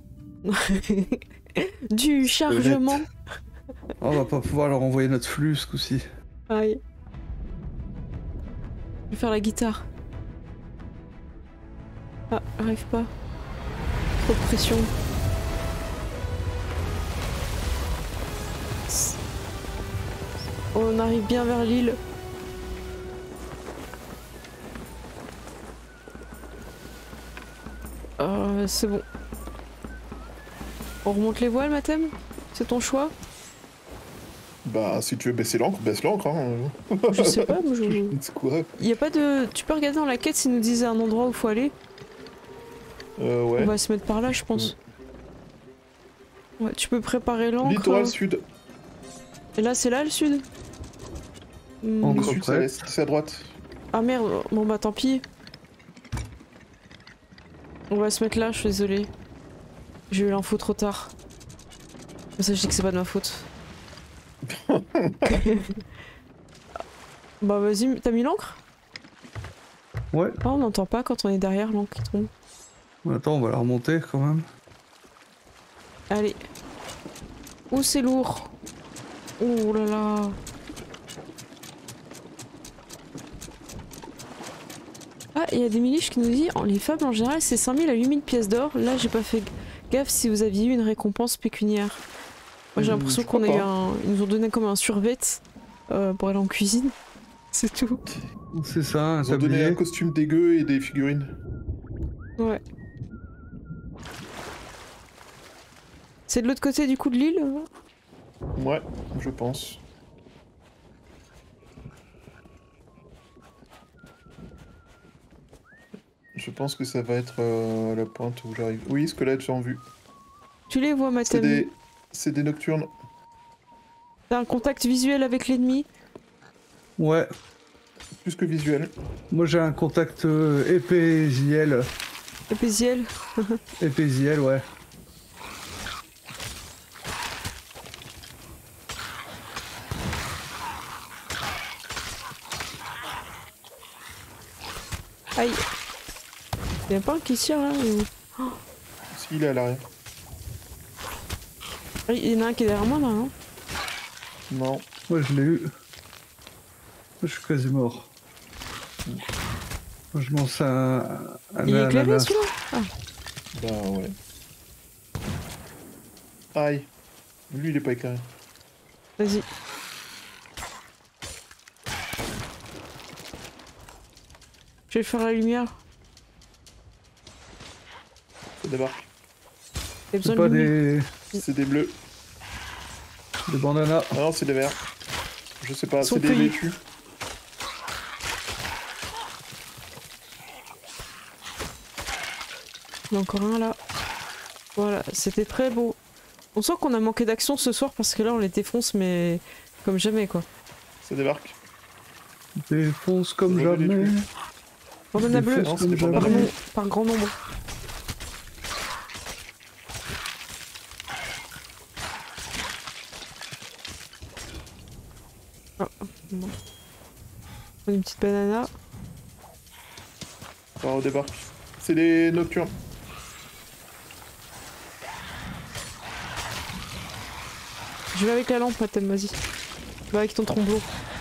du chargement. On va pas pouvoir leur envoyer notre flux ce coup-ci. Aïe. Je vais faire la guitare. Ah, j'arrive pas. Trop de pression. On arrive bien vers l'île. Euh, c'est bon. On remonte les voiles, Mathem? C'est ton choix? Bah, si tu veux baisser l'encre, baisse l'encre. Hein. Je sais pas, moi je... C'est quoi? Y a pas de... Tu peux regarder dans la quête s'ils nous disent un endroit où faut aller? Euh, ouais. On va se mettre par là, je pense. Ouais, tu peux préparer l'encre. Littoral sud. Et là, c'est là le sud? Hmm. En- Le Encre sud, c'est à prête. l'est, c'est à droite. Ah merde, bon bah tant pis. On va se mettre là, je suis désolée. J'ai eu l'info trop tard. Mais ça, je dis que c'est pas de ma faute. Bah vas-y, t'as mis l'encre? Ouais. Ah, on n'entend pas quand on est derrière l'encre qui tombe. Attends, on va la remonter quand même. Allez. Oh, c'est lourd. Oh là là. Ah, il y a des miliches qui nous disent oh, les fables en général c'est cinq mille à huit mille pièces d'or. Là, j'ai pas fait gaffe si vous aviez eu une récompense pécuniaire. Moi, j'ai Hmm, l'impression je qu'on a crois eu pas. un. Ils nous ont donné comme un survêt euh, pour aller en cuisine. C'est tout. C'est ça, un Ils ont donné tablier. un costume dégueu et des figurines. Ouais. C'est de l'autre côté du coup de l'île? Ouais, je pense. Je pense que ça va être euh, la pointe où j'arrive. Oui, squelette, j'ai en vue. Tu les vois, C'est Matami? des... c'est des nocturnes. T'as un contact visuel avec l'ennemi? Ouais. Plus que visuel. Moi j'ai un contact euh, épésiel. Épésiel? Épésiel, ouais. Aïe. Y'a pas un qui tire là ou... Oh. S'il est à l'arrière. Il y en a un qui est derrière moi là, non? Non. Moi je l'ai eu. Moi, je suis quasi mort. Moi, je lance un... un Il est éclairé ananas. celui-là? Ah. Bah ouais. Aïe. Lui il est pas éclairé. Vas-y. Je vais faire la lumière. Ça débarque. T'as besoin C'est pas de lumière. des... C'est des bleus. des bandanas. Ah non, c'est des verts. Je sais pas, Ils sont c'est des cueillis. vêtus. Il y en a encore un là. Voilà, c'était très beau. On sent qu'on a manqué d'action ce soir parce que là on les défonce mais comme jamais quoi. Ça débarque. Défonce comme Je vais les jamais. tuer. Bandana bleue, Non, c'est des par, bandanas. nom- par grand nombre. Ah, bon. On a une petite banana. Ça redébarque. C'est des nocturnes. Je vais avec la lampe, Matham, vas-y. Je vais avec ton tromblon.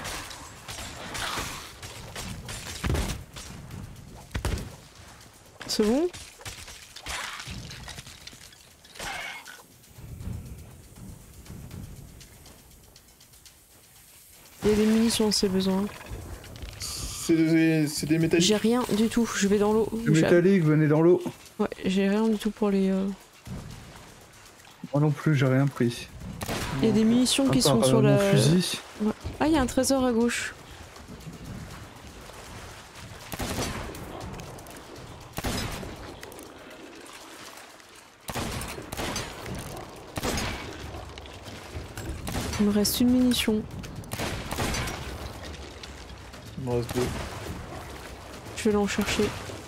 C'est bon? Il y a des munitions si besoin. C'est des, c'est des métalliques. J'ai rien du tout, je vais dans l'eau. Le J'ai- métallique, venez dans l'eau. Ouais, j'ai rien du tout pour les... euh, Moi non plus, j'ai rien pris. Il y a des munitions qui À part, sont sur euh, la... mon fusil. Ouais. Ah, il y a un trésor à gauche. Il me reste une munition. Il me reste deux. Je vais l'en chercher.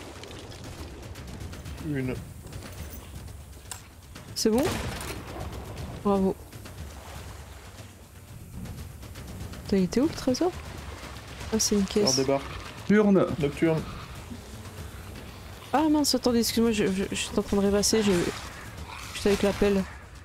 Une. C'est bon? Bravo. T'as été où le trésor? Ah, c'est une Ça caisse. redébarque. Urne. Nocturne. Ah mince, attendez, excuse-moi, je, je, je suis en train de rêvasser, je... J'étais avec la pelle.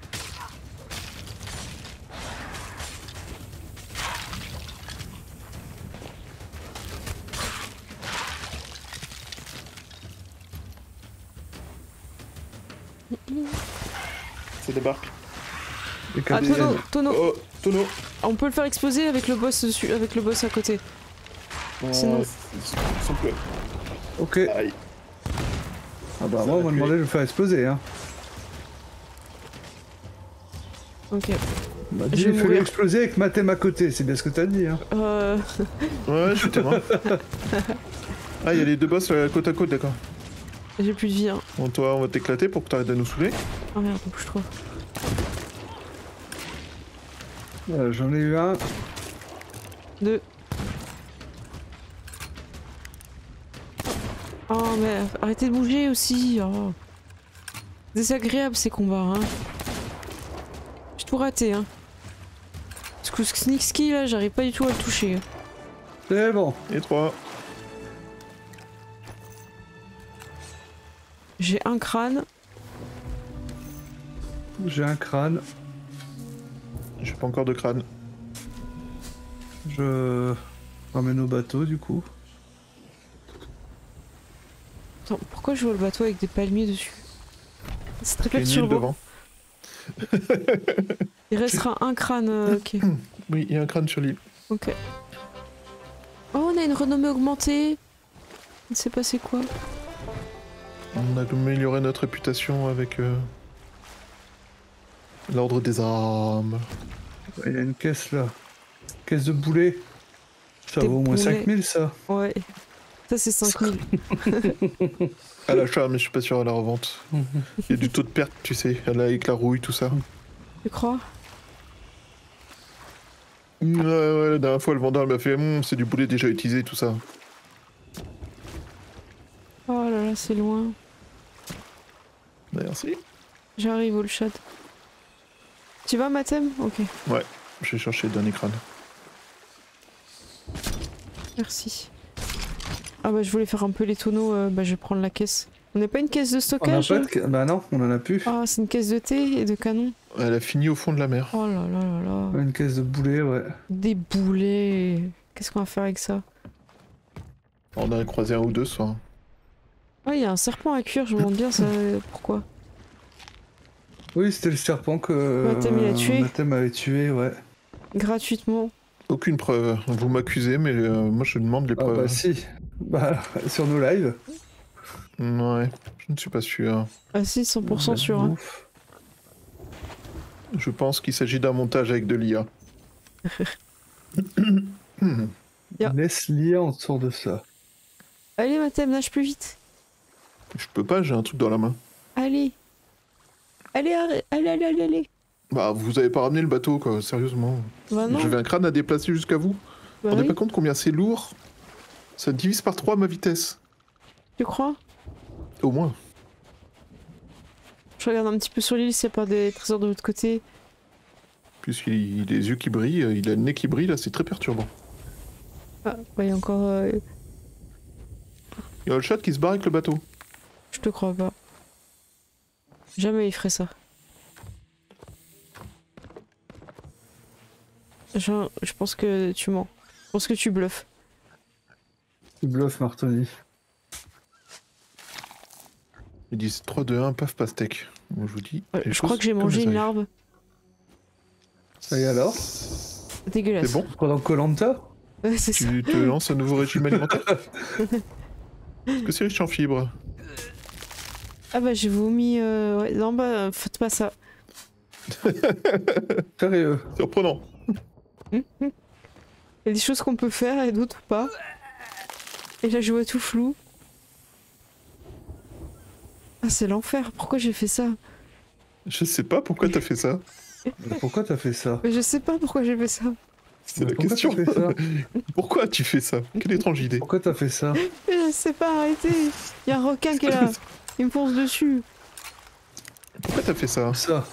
Ça débarque. Et Ah, des- tonneau, tonneau. Oh, tonneau. On peut le faire exploser avec le boss dessus, avec le boss à côté. Sinon- Ah, c'est- ils sont plus. Ok. Aïe. Ah bah Ça moi on va m'a tuer. demandé de le faire exploser hein. Ok. On m'a Je dit vais il fallait mourir. exploser avec ma thème à côté, c'est bien ce que t'as dit hein. Euh... Ouais, je suis témoin. Ah, il y a les deux boss euh, côte à côte, d'accord. J'ai plus de vie, hein. Bon, toi, on va t'éclater pour que t'arrêtes de nous saouler. Ah merde, bouge-toi. Voilà, j'en ai eu un. Deux. Oh mais arrêtez de bouger aussi. Oh. Désagréable ces combats, hein. J'ai tout raté, hein. Parce que Sneaksky là, j'arrive pas du tout à le toucher. C'est bon. Et trois. J'ai un crâne. J'ai un crâne. J'ai pas encore de crâne. Je ramène au bateau du coup. Attends, pourquoi je vois le bateau avec des palmiers dessus? C'est très Il y a une île perturbant. devant. Il restera un crâne, euh, ok. Oui, il y a un crâne sur l'île. Ok. Oh, on a une renommée augmentée. Il s'est passé quoi? On a amélioré notre réputation avec euh, l'ordre des armes. Il y a une caisse là. Caisse de boulet. Ça Des vaut au moins boulets. cinq mille ça. Ouais. Ça, c'est cinq mille. À l'achat, mais je suis pas sûr à la revente. Il y a du taux de perte, tu sais, là, avec la rouille, tout ça. Tu crois? Ouais, ouais, la dernière fois, le vendeur m'a fait Hum, c'est du boulet déjà utilisé, tout ça. Oh là là, c'est loin. Merci. J'arrive au chat. Tu vas, Mathem? Ok, Ouais, j'ai cherché le dernier crâne. merci. Ah bah je voulais faire un peu les tonneaux, euh, bah je vais prendre la caisse. On n'a pas une caisse de On a stockage? pas de... ca- Bah non, on en a plus. Ah, c'est une caisse de thé et de canon. Elle a fini au fond de la mer. Oh là là là là. Une caisse de boulet, ouais. Des boulets. Qu'est-ce qu'on va faire avec ça? On en a croisé un ou deux ce soir. Ah, il y a un serpent à cuire, je me demande bien ça. Pourquoi? Oui, c'était le serpent que Mathem, il a tué. Mathem avait tué, ouais. Gratuitement. Aucune preuve. Vous m'accusez, mais euh, moi je demande les Ah preuves. bah si. Bah, sur nos lives. Ouais, je ne suis pas sûr. Ah si, cent pour cent Bah, sûr. Hein. ouf. Je pense qu'il s'agit d'un montage avec de l'I A. Yeah. Laisse l'I A autour de ça. Allez, Mathem, nage plus vite. Je peux pas, j'ai un truc dans la main. Allez. Allez, arrête. allez, allez, allez, allez. Bah, vous avez pas ramené le bateau, quoi, sérieusement. Bah non. J'avais un crâne à déplacer jusqu'à vous. Bah Vous vous rendez oui. pas compte combien c'est lourd? Ça divise par trois ma vitesse. Tu crois? Au moins. Je regarde un petit peu sur l'île s'il n'y a pas des trésors de l'autre côté. Puisqu'il a les yeux qui brillent, il a le nez qui brille, là, c'est très perturbant. Ah, ouais, il y a encore... euh, Il y a le chat qui se barre avec le bateau. Je te crois pas. Jamais il ferait ça. Je, je pense que tu mens. Je pense que tu bluffes. Tu bluffes, Martoni. Ils disent trois, deux, un, paf, pastèque. Moi, je vous dis. Ouais, les je crois choses que j'ai comme mangé elles une arrivent. larve. Ça y est alors? Dégueulasse. C'est bon? Pendant Koh-Lanta? Ouais, c'est ça. Tu te lances un nouveau régime alimentaire? Est-ce que c'est riche en fibres? Ah bah j'ai vomi... Euh... Ouais, non bah faites pas ça. Sérieux? Surprenant. Il y a des choses qu'on peut faire et d'autres pas. Et là je vois tout flou. Ah c'est l'enfer, pourquoi j'ai fait ça? Je sais pas pourquoi t'as fait ça. Mais pourquoi t'as fait ça? Mais je sais pas pourquoi j'ai fait ça. C'est la Pourquoi question. t'as fait ça? Pourquoi tu fais ça? Quelle étrange idée. Pourquoi t'as fait ça? Je sais pas, arrêtez. Il y a un requin qui est là. Il me fonce dessus. Pourquoi t'as fait ça? Ça.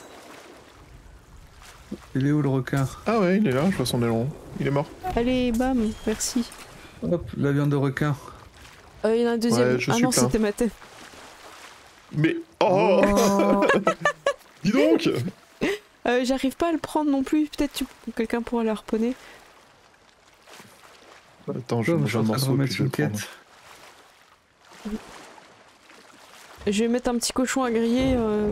Il est où le requin? Ah ouais, il est là, je vois son aileron. Il est mort. Allez, bam, merci. Hop, la viande de requin. Euh, il y en a un deuxième. Ouais, je ah suis non, plein. c'était ma tête. Mais... Oh, Oh. dis donc. Euh, J'arrive pas à le prendre non plus. Peut-être tu... quelqu'un pourra le harponner. Attends, je Ouais, vais moi, je manger suis un en train de morceau puis remettre je vais une le prendre. quête. Je vais mettre un petit cochon à griller. Euh...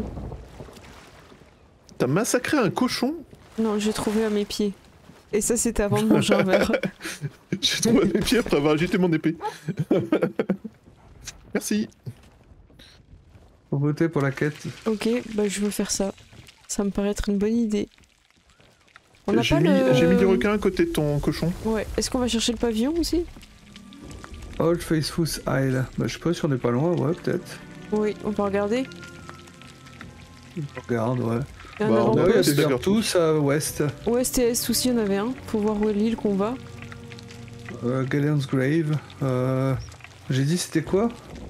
T'as massacré un cochon? Non, j'ai trouvé à mes pieds. Et ça, c'était avant de manger un verre. J'ai trouvé mes pieds après avoir agité mon épée. Merci. Faut voter pour la quête. Ok, bah je veux faire ça. Ça me paraît être une bonne idée. On n'a J'ai pas mis, le... j'ai mis du requin à côté de ton cochon. Ouais, est-ce qu'on va chercher le pavillon aussi? Old Faithful Isle. Bah, je sais pas si on est pas loin, ouais, peut-être. Oui, on peut regarder. On regarde, ouais. Il y en Bah, a on un a- Ah oui, il y a c'est des d'accord. vers tous à ouest. Ouest et Est aussi, il y en avait un. Faut voir où est l'île qu'on va. Euh, Galleon's Grave. Euh... J'ai dit c'était quoi?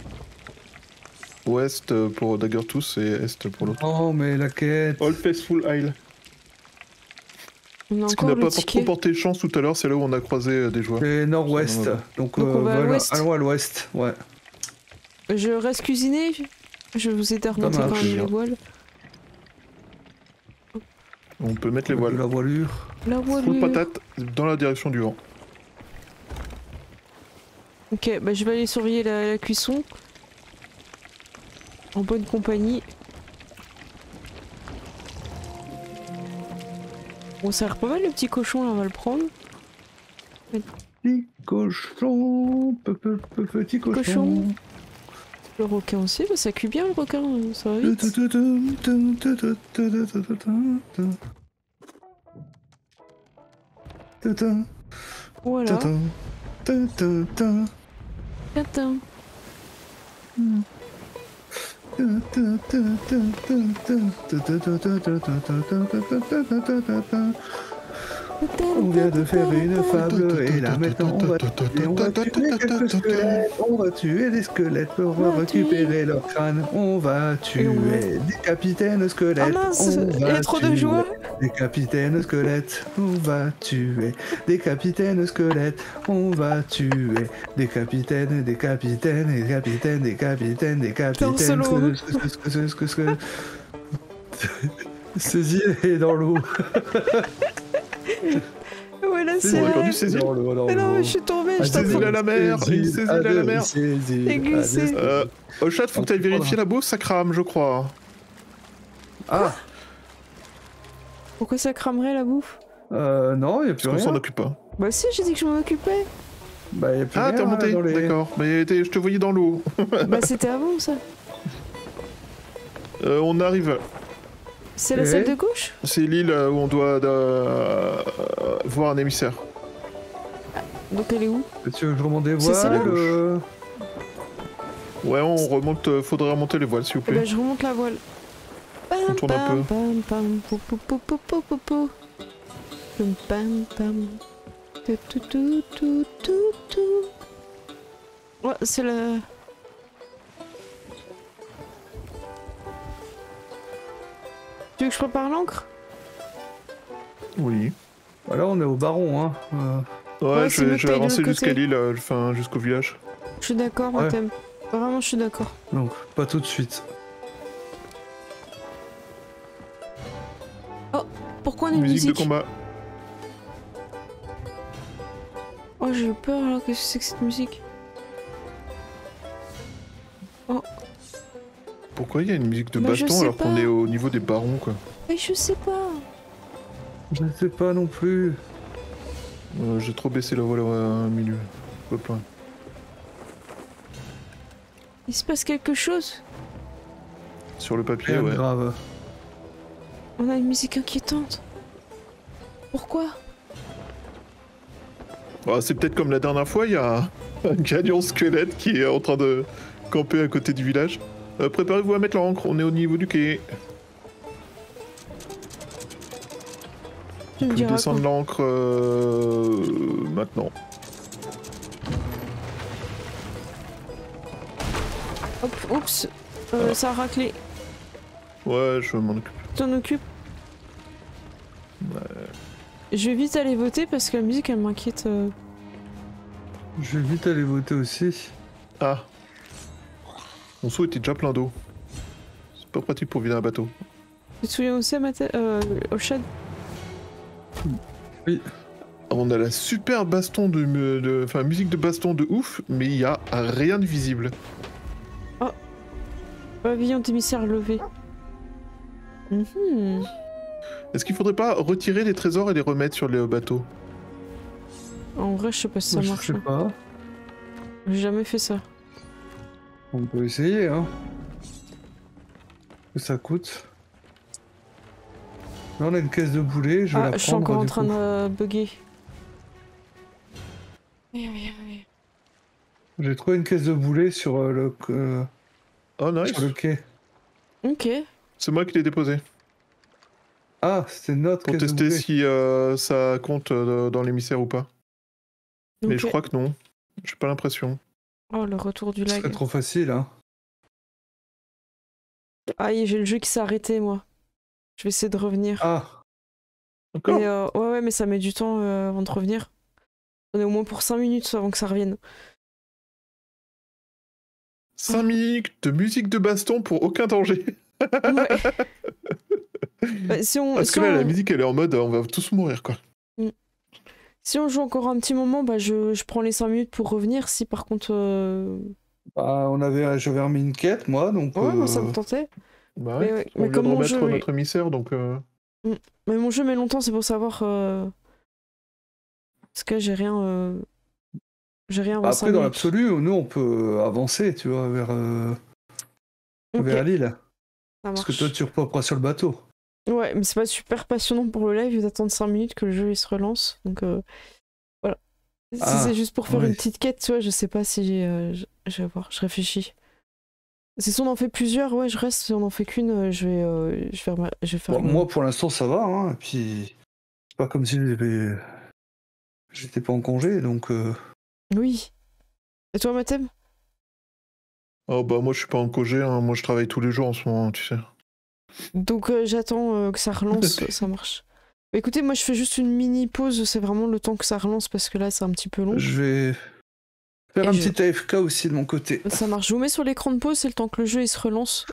Ouest pour Daggertooth et Est pour l'autre. Oh, mais la quête. Old Faithful Isle. On a Ce qui encore n'a le pas trop ticket. porté chance tout à l'heure, c'est là où on a croisé euh, des joueurs. C'est nord-ouest. Ouais. Donc, Donc, on euh, va à voilà, l'ouest. allons à l'ouest, ouais. Je reste cuisiner. Je vais vous aider à remonter quand marche. même les voiles. On peut mettre les De voiles. la voilure. La Full voilure. patate dans la direction du vent. Ok, bah je vais aller surveiller la, la cuisson. En bonne compagnie. Bon, ça a l'air pas mal le petit cochon là, on va le prendre. Petit cochon, pe- pe- pe- petit cochon. Cochon. Le requin aussi, bah, ça cuit bien le requin, ça va vite. Voilà. Attends. On vient de faire une fable et là maintenant on va tuer, on va tuer quelques squelettes, on va tuer des squelettes pour On va récupérer leur crâne, on va tuer des capitaines squelettes, Ah mince, on il y va a trop de tuer joie. des capitaines squelettes, on va tuer des capitaines squelettes, on va tuer des capitaines, des capitaines, des capitaines, des capitaines, des capitaines. solo. Cécile est dans l'eau. Voilà, C'est c'est On a vrai. perdu Cécile. Dans l'eau, dans Mais non, l'eau. mais je suis tombée, je Ah, t'en Cécile à la mer, Cécile, Cécile à la allez, mer. Cécile, Et glissé. allez. Euh, au chat, faut que t'ailles On peut vérifier prendre. la bouffe, ça crame, je crois. Ah, Pourquoi ça cramerait la bouffe? euh, non, il n'y a Parce plus qu'on s'en rien. occupe pas. Bah si, j'ai dit que je m'en occupais. Bah, il y a plus Ah, rien t'es remonté, dans les- d'accord. Mais t'es- je te voyais dans l'eau. Bah c'était avant ça. Euh, on arrive. C'est la Et salle de gauche? C'est l'île où on doit euh, voir un émissaire. Donc elle est où? Tu veux que je remonte des C'est celle-là voiles euh, Ouais, on remonte. euh, Faudrait remonter les voiles, s'il vous Eh plaît. ben je remonte la voile. On tourne un peu. Pam, pam, pou, pou, pou, pou, pou, pou, pou. Pam, pam, pam. Tout, tout, tout, tout, tout, tout. Ouais, c'est la... Tu veux que je prépare l'encre? Oui. Voilà, on est au baron, hein. Euh, Ouais, Ouais, je c'est vais, mieux je que vais t'ailles de avancer l'autre jusqu'à côté. l'île, euh, enfin jusqu'au village. Je suis d'accord, Ouais. moi t'aimes. Vraiment, je suis d'accord. donc, pas tout de suite. Pourquoi on a une Musique, musique, de combat. Oh, j'ai eu peur alors, qu'est-ce que c'est que cette musique? Pourquoi il y a une musique de Bah, je baston sais alors qu'on pas. est au niveau des barons, quoi? Mais je sais pas. Je ne sais pas non plus. Euh, J'ai trop baissé la voile à un milieu. Je peux pas. Il se passe quelque chose. Sur le papier, Rien de ouais. grave. On a une musique inquiétante. Pourquoi? Bah, c'est peut-être comme la dernière fois, il y a un gagnant squelette qui est en train de camper à côté du village. Euh, Préparez-vous à mettre l'ancre, on est au niveau du quai. Tu On me peut diras descendre quand. l'ancre euh, maintenant. Hop, oups. Euh, Ah. Ça a raclé. Ouais, je m'en occupe. Tu t'en occupes? Je vais vite aller voter parce que la musique elle m'inquiète. euh. Je vais vite aller voter aussi. Ah. Mon seau était déjà plein d'eau. C'est pas pratique pour vider un bateau. Tu te souviens aussi à ma tête euh, au chat? Oui. On a la super baston de, de- enfin musique de baston de ouf, mais il y a rien de visible. Pavillon d'émissaire levé. Mhm. Est-ce qu'il faudrait pas retirer les trésors et les remettre sur les bateaux? En vrai, je sais pas si ça je marche. sais hein. pas. J'ai jamais fait ça. On peut essayer, hein. Que ça coûte. Là, on a une caisse de boulet, je vais Ah, la je suis prendre, encore en du train coup. de bugger. Oui, oui, oui. J'ai trouvé une caisse de boulet sur euh, le, euh, Oh nice. sur le quai. Ok. C'est moi qui l'ai déposé. Ah, c'était notre Pour caisse de tester boulet. si euh, ça compte euh, dans l'émissaire ou pas. Mais Ok. je crois que non. J'ai pas l'impression. Oh, le retour du Ce lag. serait trop facile, hein. Aïe, j'ai le jeu qui s'est arrêté, moi. Je vais essayer de revenir. Ah, Encore? Mais, euh, ouais, ouais, mais ça met du temps euh, avant de revenir. On est au moins pour cinq minutes avant que ça revienne. cinq minutes de musique de baston pour aucun danger. Ouais. Bah, si on, Parce si que là, on- la musique, elle est en mode on va tous mourir, quoi. si on joue encore un petit moment, bah je, je prends les cinq minutes pour revenir. Si par contre. euh, bah, on avait, j'avais remis une quête, moi, donc... Ouais, moi ça euh, me tentait. Bah Mais ouais, ouais, on mais vient comme de mon remettre jeu, notre émissaire, donc... euh, Mais mon jeu met longtemps, c'est pour savoir. Euh... Parce que j'ai rien. Euh... J'ai rien avant cinq Après, dans minutes. l'absolu, nous, on peut avancer, tu vois, vers, euh, Ok, vers l'île. ça Parce que marche. toi, tu reprendras sur le bateau. Ouais, mais c'est pas super passionnant pour le live d'attendre cinq minutes que le jeu il se relance. Donc euh, voilà. Si Ah, c'est juste pour faire oui. une petite quête, tu vois, je sais pas si. euh, je... je vais voir, je réfléchis. Si on en fait plusieurs, ouais, je reste. Si on en fait qu'une, euh, je vais, euh, je vais faire. ma- Je vais faire Bon, le- moi, pour l'instant, ça va. Hein. Et puis, c'est pas comme si j'avais- j'étais pas en congé, donc... euh, Oui. Et toi, Mathem? Oh bah moi je suis pas en congé, hein. Moi je travaille tous les jours en ce moment, tu sais. Donc euh, j'attends euh, que ça relance, ça marche. Bah, écoutez, moi je fais juste une mini pause, c'est vraiment le temps que ça relance parce que là c'est un petit peu long. Je vais faire Et un je- petit A F K aussi de mon côté. Ça marche, je vous mets sur l'écran de pause, c'est le temps que le jeu il se relance.